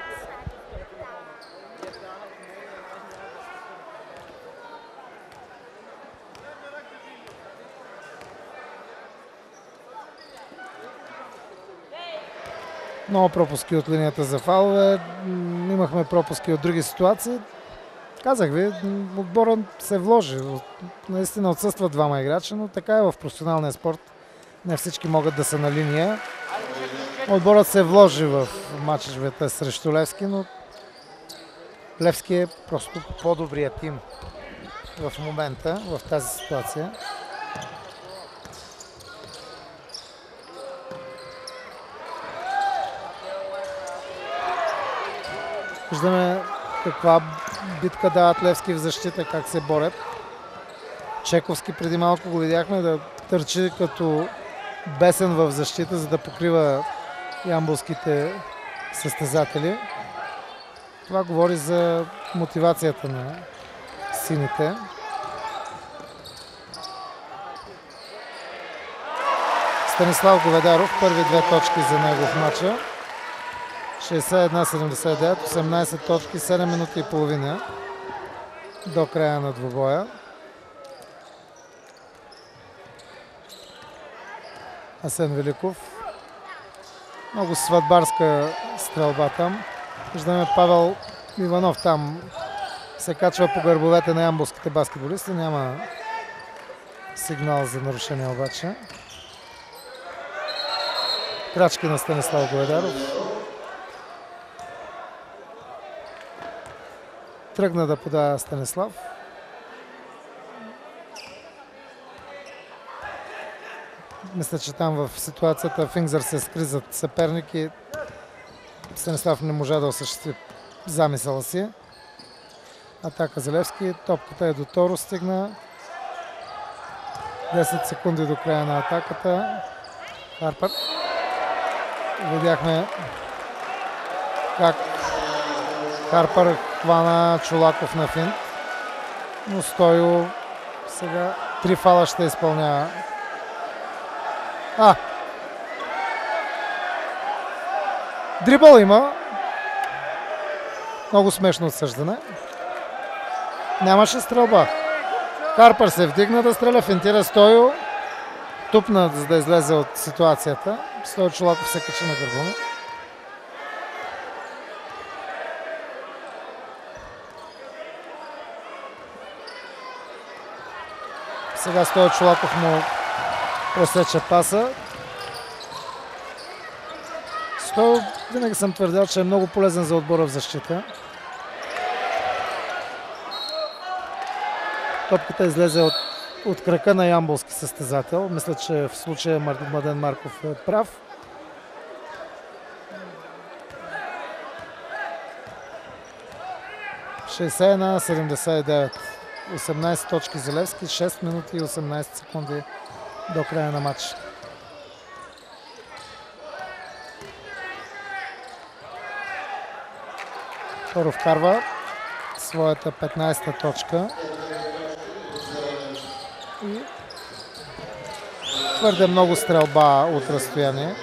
Speaker 1: Много пропуски от линията за фалове. Имахме пропуски от други ситуации. Казах ви, отборът се вложи. Наистина отсъстват двама играчи, но така е в професионалния спорт. Не всички могат да са на линия. Отборът се вложи в мачовете срещу Левски, но Левски е просто по-добрият тим в момента, в тази ситуация. Виждаме каква битка дават Левски в защита, как се борят. Чековски преди малко го видяхме да търчи като бесен в защита, за да покрива ямболските състезатели. Това говори за мотивацията на сините. Станислав Говедаров, първи 2 точки за него в матча. 61-79, 18 точки, 7 минути и половина до края на двубоя. Асен Великов. Много сватбарска стрелба там. Виждаме Павел Иванов там се качва по гърбовете на ямболските баскетболисти. Няма сигнал за нарушение обаче. Крачки на Станислав Говедаров. Тръгна да подава Станислав. Мисля, че там в ситуацията Фингзър се скри зад съперник и Станислав не можа да осъществи замисъла си. Атака за Левски. Топката е до Торо стигна. 10 секунди до края на атаката. Харпър. Видяхме как Харпър хвана Чолаков на финт. Но Стойо сега 3 фала ще изпълнява. Дрибъл има. Много смешно отсъждане. Нямаше стрелба. Харпър се вдигна да стреля, финтира Стойо. Тупна, за да излезе от ситуацията. Стойо Чолаков се качи на гърба му. Сега Стойо Чолаков му пресече паса. Стойо винаги съм твърдял, че е много полезен за отбора в защита. Топката излезе от крака на ямболски състезател. Мисля, че в случая Младен Марков е прав. – 61-79. 18 точки за Левски, 6 минути и 18 секунди до края на матча. Торо вкарва своята 15-та точка. И твърде много стрелба от разстояние.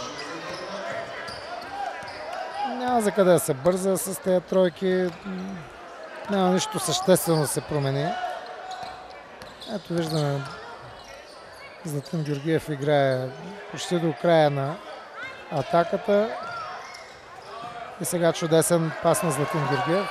Speaker 1: Няма за къде да се бърза с тези тройки. Няма нищо съществено да се промени. Ето виждаме, Златин Георгиев играе почти до края на атаката. И сега чудесен пас на Златин Георгиев.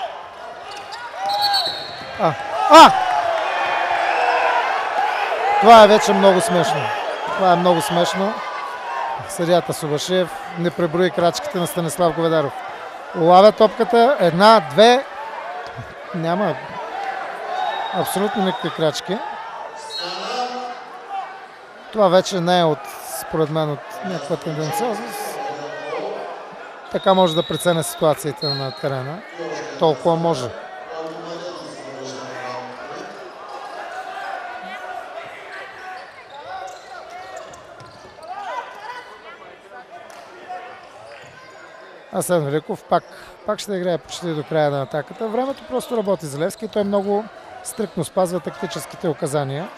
Speaker 1: Това е вече много смешно. Това е много смешно. Съдията Субашиев не преброи крачките на Станислав Говедаров. Улавя топката. 1, 2. Няма абсолютно никакви крачки. Това вече не е според мен от някаква тенденциозност. Така може да преценя ситуациите на терена. Толкова може. Асен Великов пак ще играе почти до края на атаката. Времето просто работи за Левски и той много стриктно спазва тактическите указания.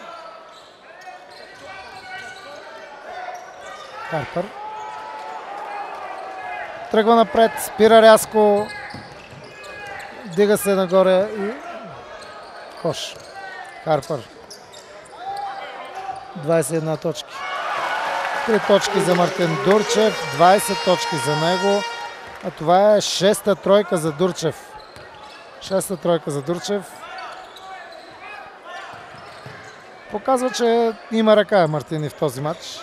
Speaker 1: Харпър. Тръгва напред, спира рязко, дига се нагоре и кош. Харпър. 21 точки. 3 точки за Мартин Дурчев, 20 точки за него. А това е 6-та тройка за Дурчев Шеста тройка за Дурчев. Показва, че има ръка Мартини в този матч.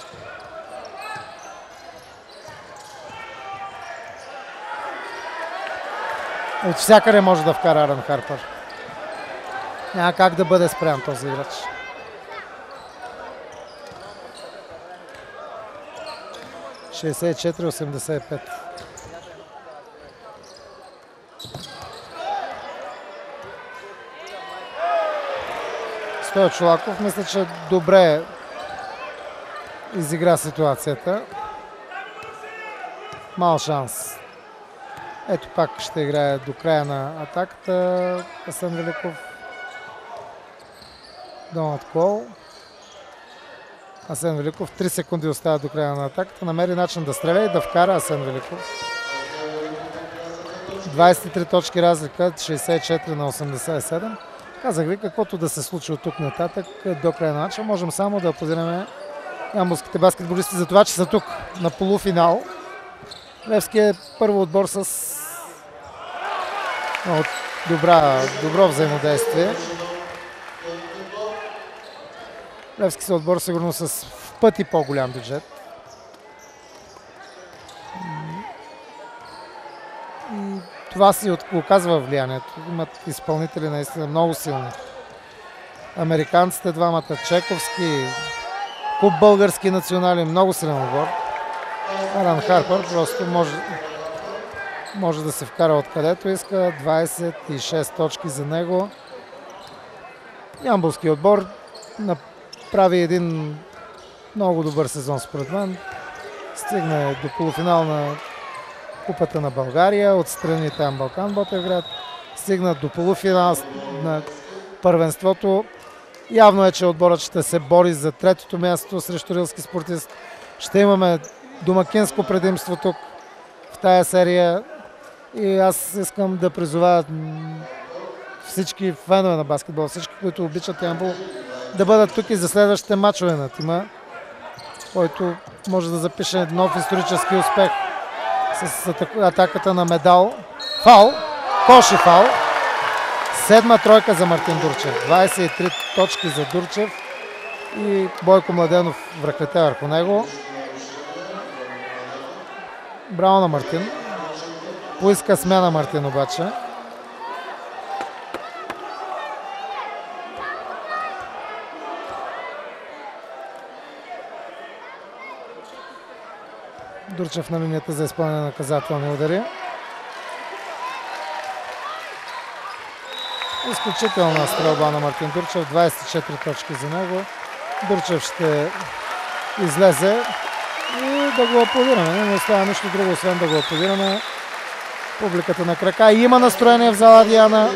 Speaker 1: От всякъде може да вкара Арън Харпър. Няма как да бъде спрян този играч. – 64-85. Стоя Чолаков, мисля, че добре изигра ситуацията. Мал шанс. Ето пак ще играе до края на атаката Асен Великов. Доналд Кол. Асен Великов. 3 секунди остава до края на атаката. Намери начин да стреля и да вкара Асен Великов. 23 точки разлика. 64-87. Казах ви, каквото да се случи от тук нататък до края на матча. Можем само да аплодираме ямболските баскетболисти за това, че са тук на полуфинал. Левски е първо отбор с добро взаимодействие. Левски са отбор сигурно с в пъти по-голям бюджет. И това си оказва влиянието. Имат изпълнители наистина много силни. Американците двамата, Чековски, Куп български национален, много силен отбор. Арън Харпър просто може да се вкара откъдето иска. 26 точки за него. Ямболски отбор направи един много добър сезон според мен. Стигна до полуфинал на Купата на България, отстрани там Балкан Ботевград. Стигна до полуфинал на първенството. Явно е, че отборът ще се бори за третото място срещу Рилски спортист. Ще имаме домакинско предимство тук в тая серия. И аз искам да призова всички фенове на баскетбол, всички, които обичат Ямбол, да бъдат тук и за следващите мачове на тима, който може да запише нов исторически успех с атаката на Медал. Фаул, Коши фаул. Седма тройка за Мартин Дурчев. 23 точки за Дурчев и Бойко Младенов връхлете върху него. Браво на Мартин. Поиска смяна Мартин обаче. Дурчев на линията за изпълнение на наказателни удари. Изключителна стрелба на Мартин Дурчев. 24 точки за него. Дурчев ще излезе и да го аплодираме. Не остава нищо друго, освен да го аплодираме. Публиката на крака. Има настроение в зала Диана.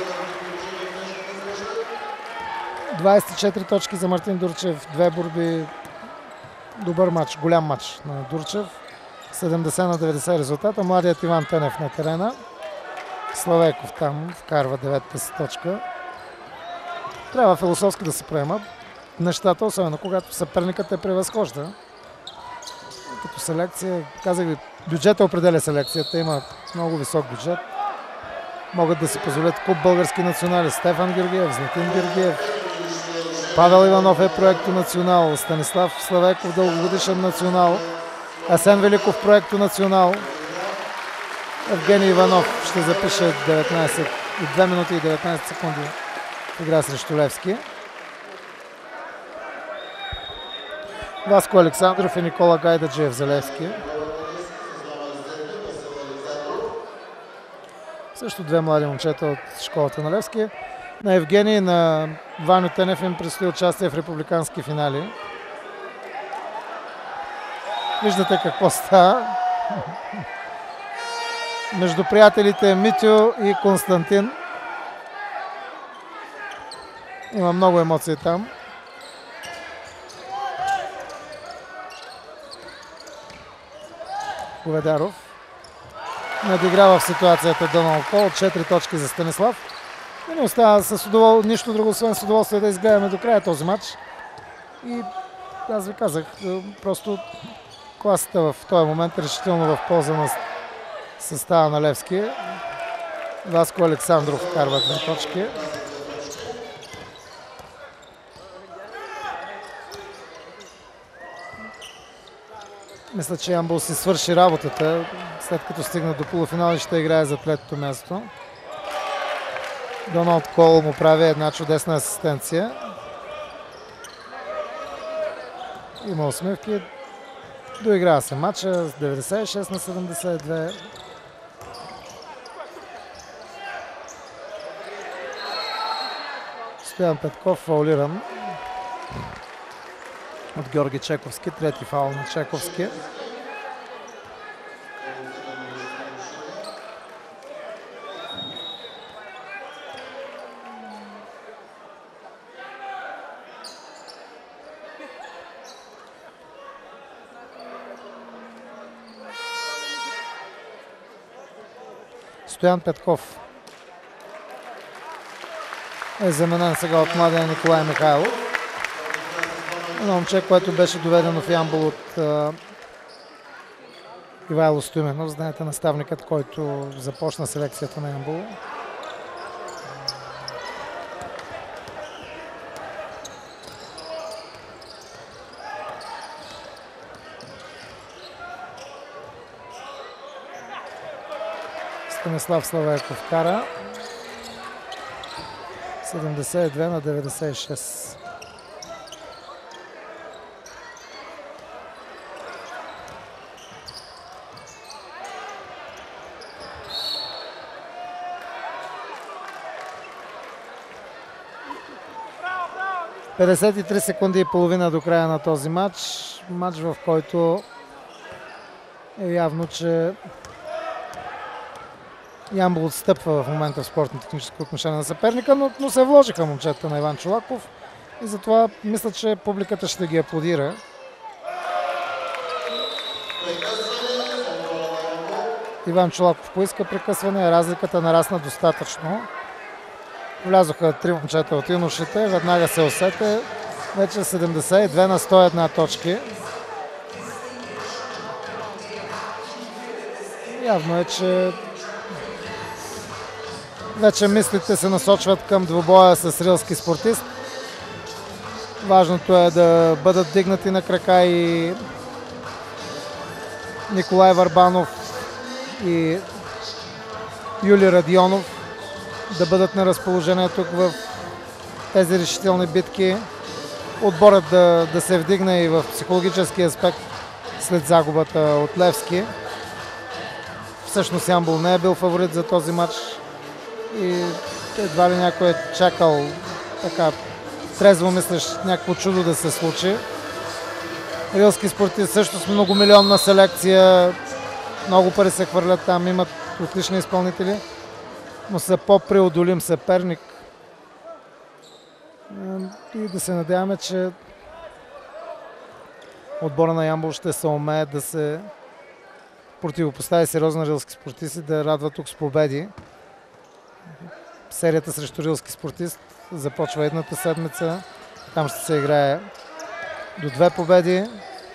Speaker 1: 24 точки за Мартин Дурчев. 2 борби. Добър матч, голям матч на Дурчев. 70-90 резултата. Младият Иван Тенев на терена. Славейков там вкарва 9-та си точка. Трябва философски да се приемат нещата, особено когато съперникът е превъзхожда. Като селекция, казах ви, бюджета определя селекцията, има много висок бюджет. Могат да си позволят Куп български национали. Стефан Георгиев, Златин Георгиев, Павел Иванов е проекто национал, Станислав Славейков дългогодишен национал, Асен Великов проекто национал, Евгений Иванов ще запише 2 минути и 19 секунди в игра срещу Левски. Васко Александров и Никола Гайдаджиев за Левски. Също две млади момчета от школата на Левски. На Евгений и на Ваню Тенев им предстои участие в републикански финали. Виждате какво става между приятелите Митю и Константин. Има много емоции там. Говедаров надиграва в ситуацията Доналд Кол. 4 точки за Станислав. И не остава нищо друго, освен с удоволствие да изгледаме до края този матч. И аз ви казах, просто класата в този момент е решително в полза на състава на Левски. Васко Александров вкарва 2 точки. Мисля, че Ямбол си свърши работата. След като стигна до полуфинал, ще играе за третото място. Доналд Кол му прави една чудесна асистенция. Има усмивки. Доиграва се матча с 96-72. Стоян Петков фаулиран от Георги Чековски. Трети фаул на Чековски. Стоян Петков е заменен сега от младия Николай Михайлов. Едно момче, което беше доведено в Ямбол от Ивайло Стоименов. Знаете, наставникът, който започна селекцията на Ямбол. Станислав Славейков кара 72-96. Петдесет и 3 секунди и половина до края на този матч. Матч, в който е явно, че Ямбол отстъпва в момента в спортно-техническо отношение на съперника, но се вложиха момчета на Иван Чолаков и затова мисля, че публиката ще ги аплодира. Иван Чолаков поиска прекъсване, разликата нарасна достатъчно. Влязоха 3 момчета от юношите, веднага се усете. Вече 72-101 точки. Явно е, че вече мислите се насочват към двубоя с рилски спортист. Важното е да бъдат дигнати на крака и Николай Върбанов и Юли Радионов да бъдат на разположение тук в тези решителни битки. Отборът да се вдигне и в психологически аспект след загубата от Левски. Всъщност Ямбол не е бил фаворит за този матч и едва ли някой е чакал така трезво мислещ някакво чудо да се случи. Рилски спортист също с многомилионна селекция, много пари се хвърлят там, имат отлични изпълнители, но са по-преодолим съперник. И да се надяваме, че отбора на Ямбол ще се умее да се противопостави сериозно рилски спортист и да радва тук с победи. Серията срещу рилски спортист започва едната седмица. Там ще се играе до 2 победи.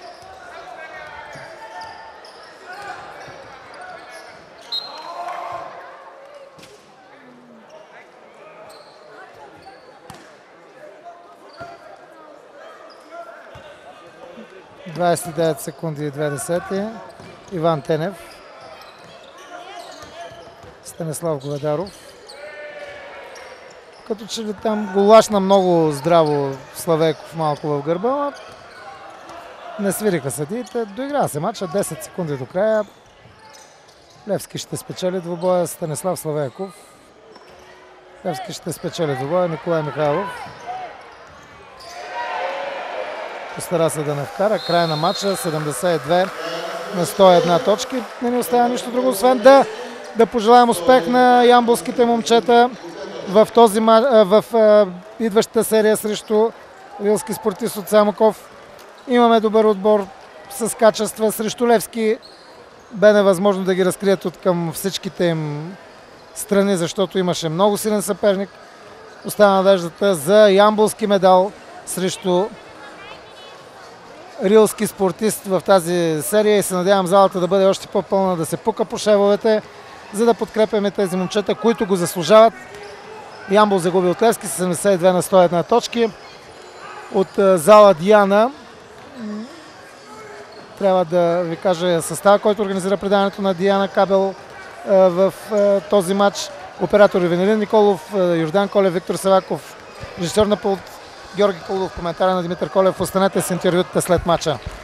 Speaker 1: Двадесет и 9 секунди и 2 десети. Иван Тенев. Станислав Говедаров. Като че ли там го лашна много здраво Славейков малко в гърба, но не свириха съдиите. Доигра се матча, 10 секунди до края. Левски ще спечели двубоя, Станислав Славейков. Левски ще спечели двубоя, Николай Михайлов. Постара се да не вкара. Край на матча, 72-101 точки. Не ни остава нищо друго, освен да пожелаем успех на ямболските момчета в идващата серия срещу рилски спортист от Самоков. Имаме добър отбор с качества. Срещу Левски бе невъзможно да ги разкрият от към всичките им страни, защото имаше много силен съперник. Остава надеждата за ямболски медал срещу рилски спортист в тази серия и се надявам залата да бъде още по-пълна, да се пука по шевовете. за да подкрепяме тези момчета, които го заслужават. Ямбол загуби от Левски с 72 на 101 точки. От зала Диана трябва да ви кажа състава, който организира предаването на Диана Кабел в този матч. Оператор Венелин Николов, Йордан Колев, Виктор Саваков, режисьор на пулт Георги Колов, коментар на Димитър Колев. Останете с интервютата след матча.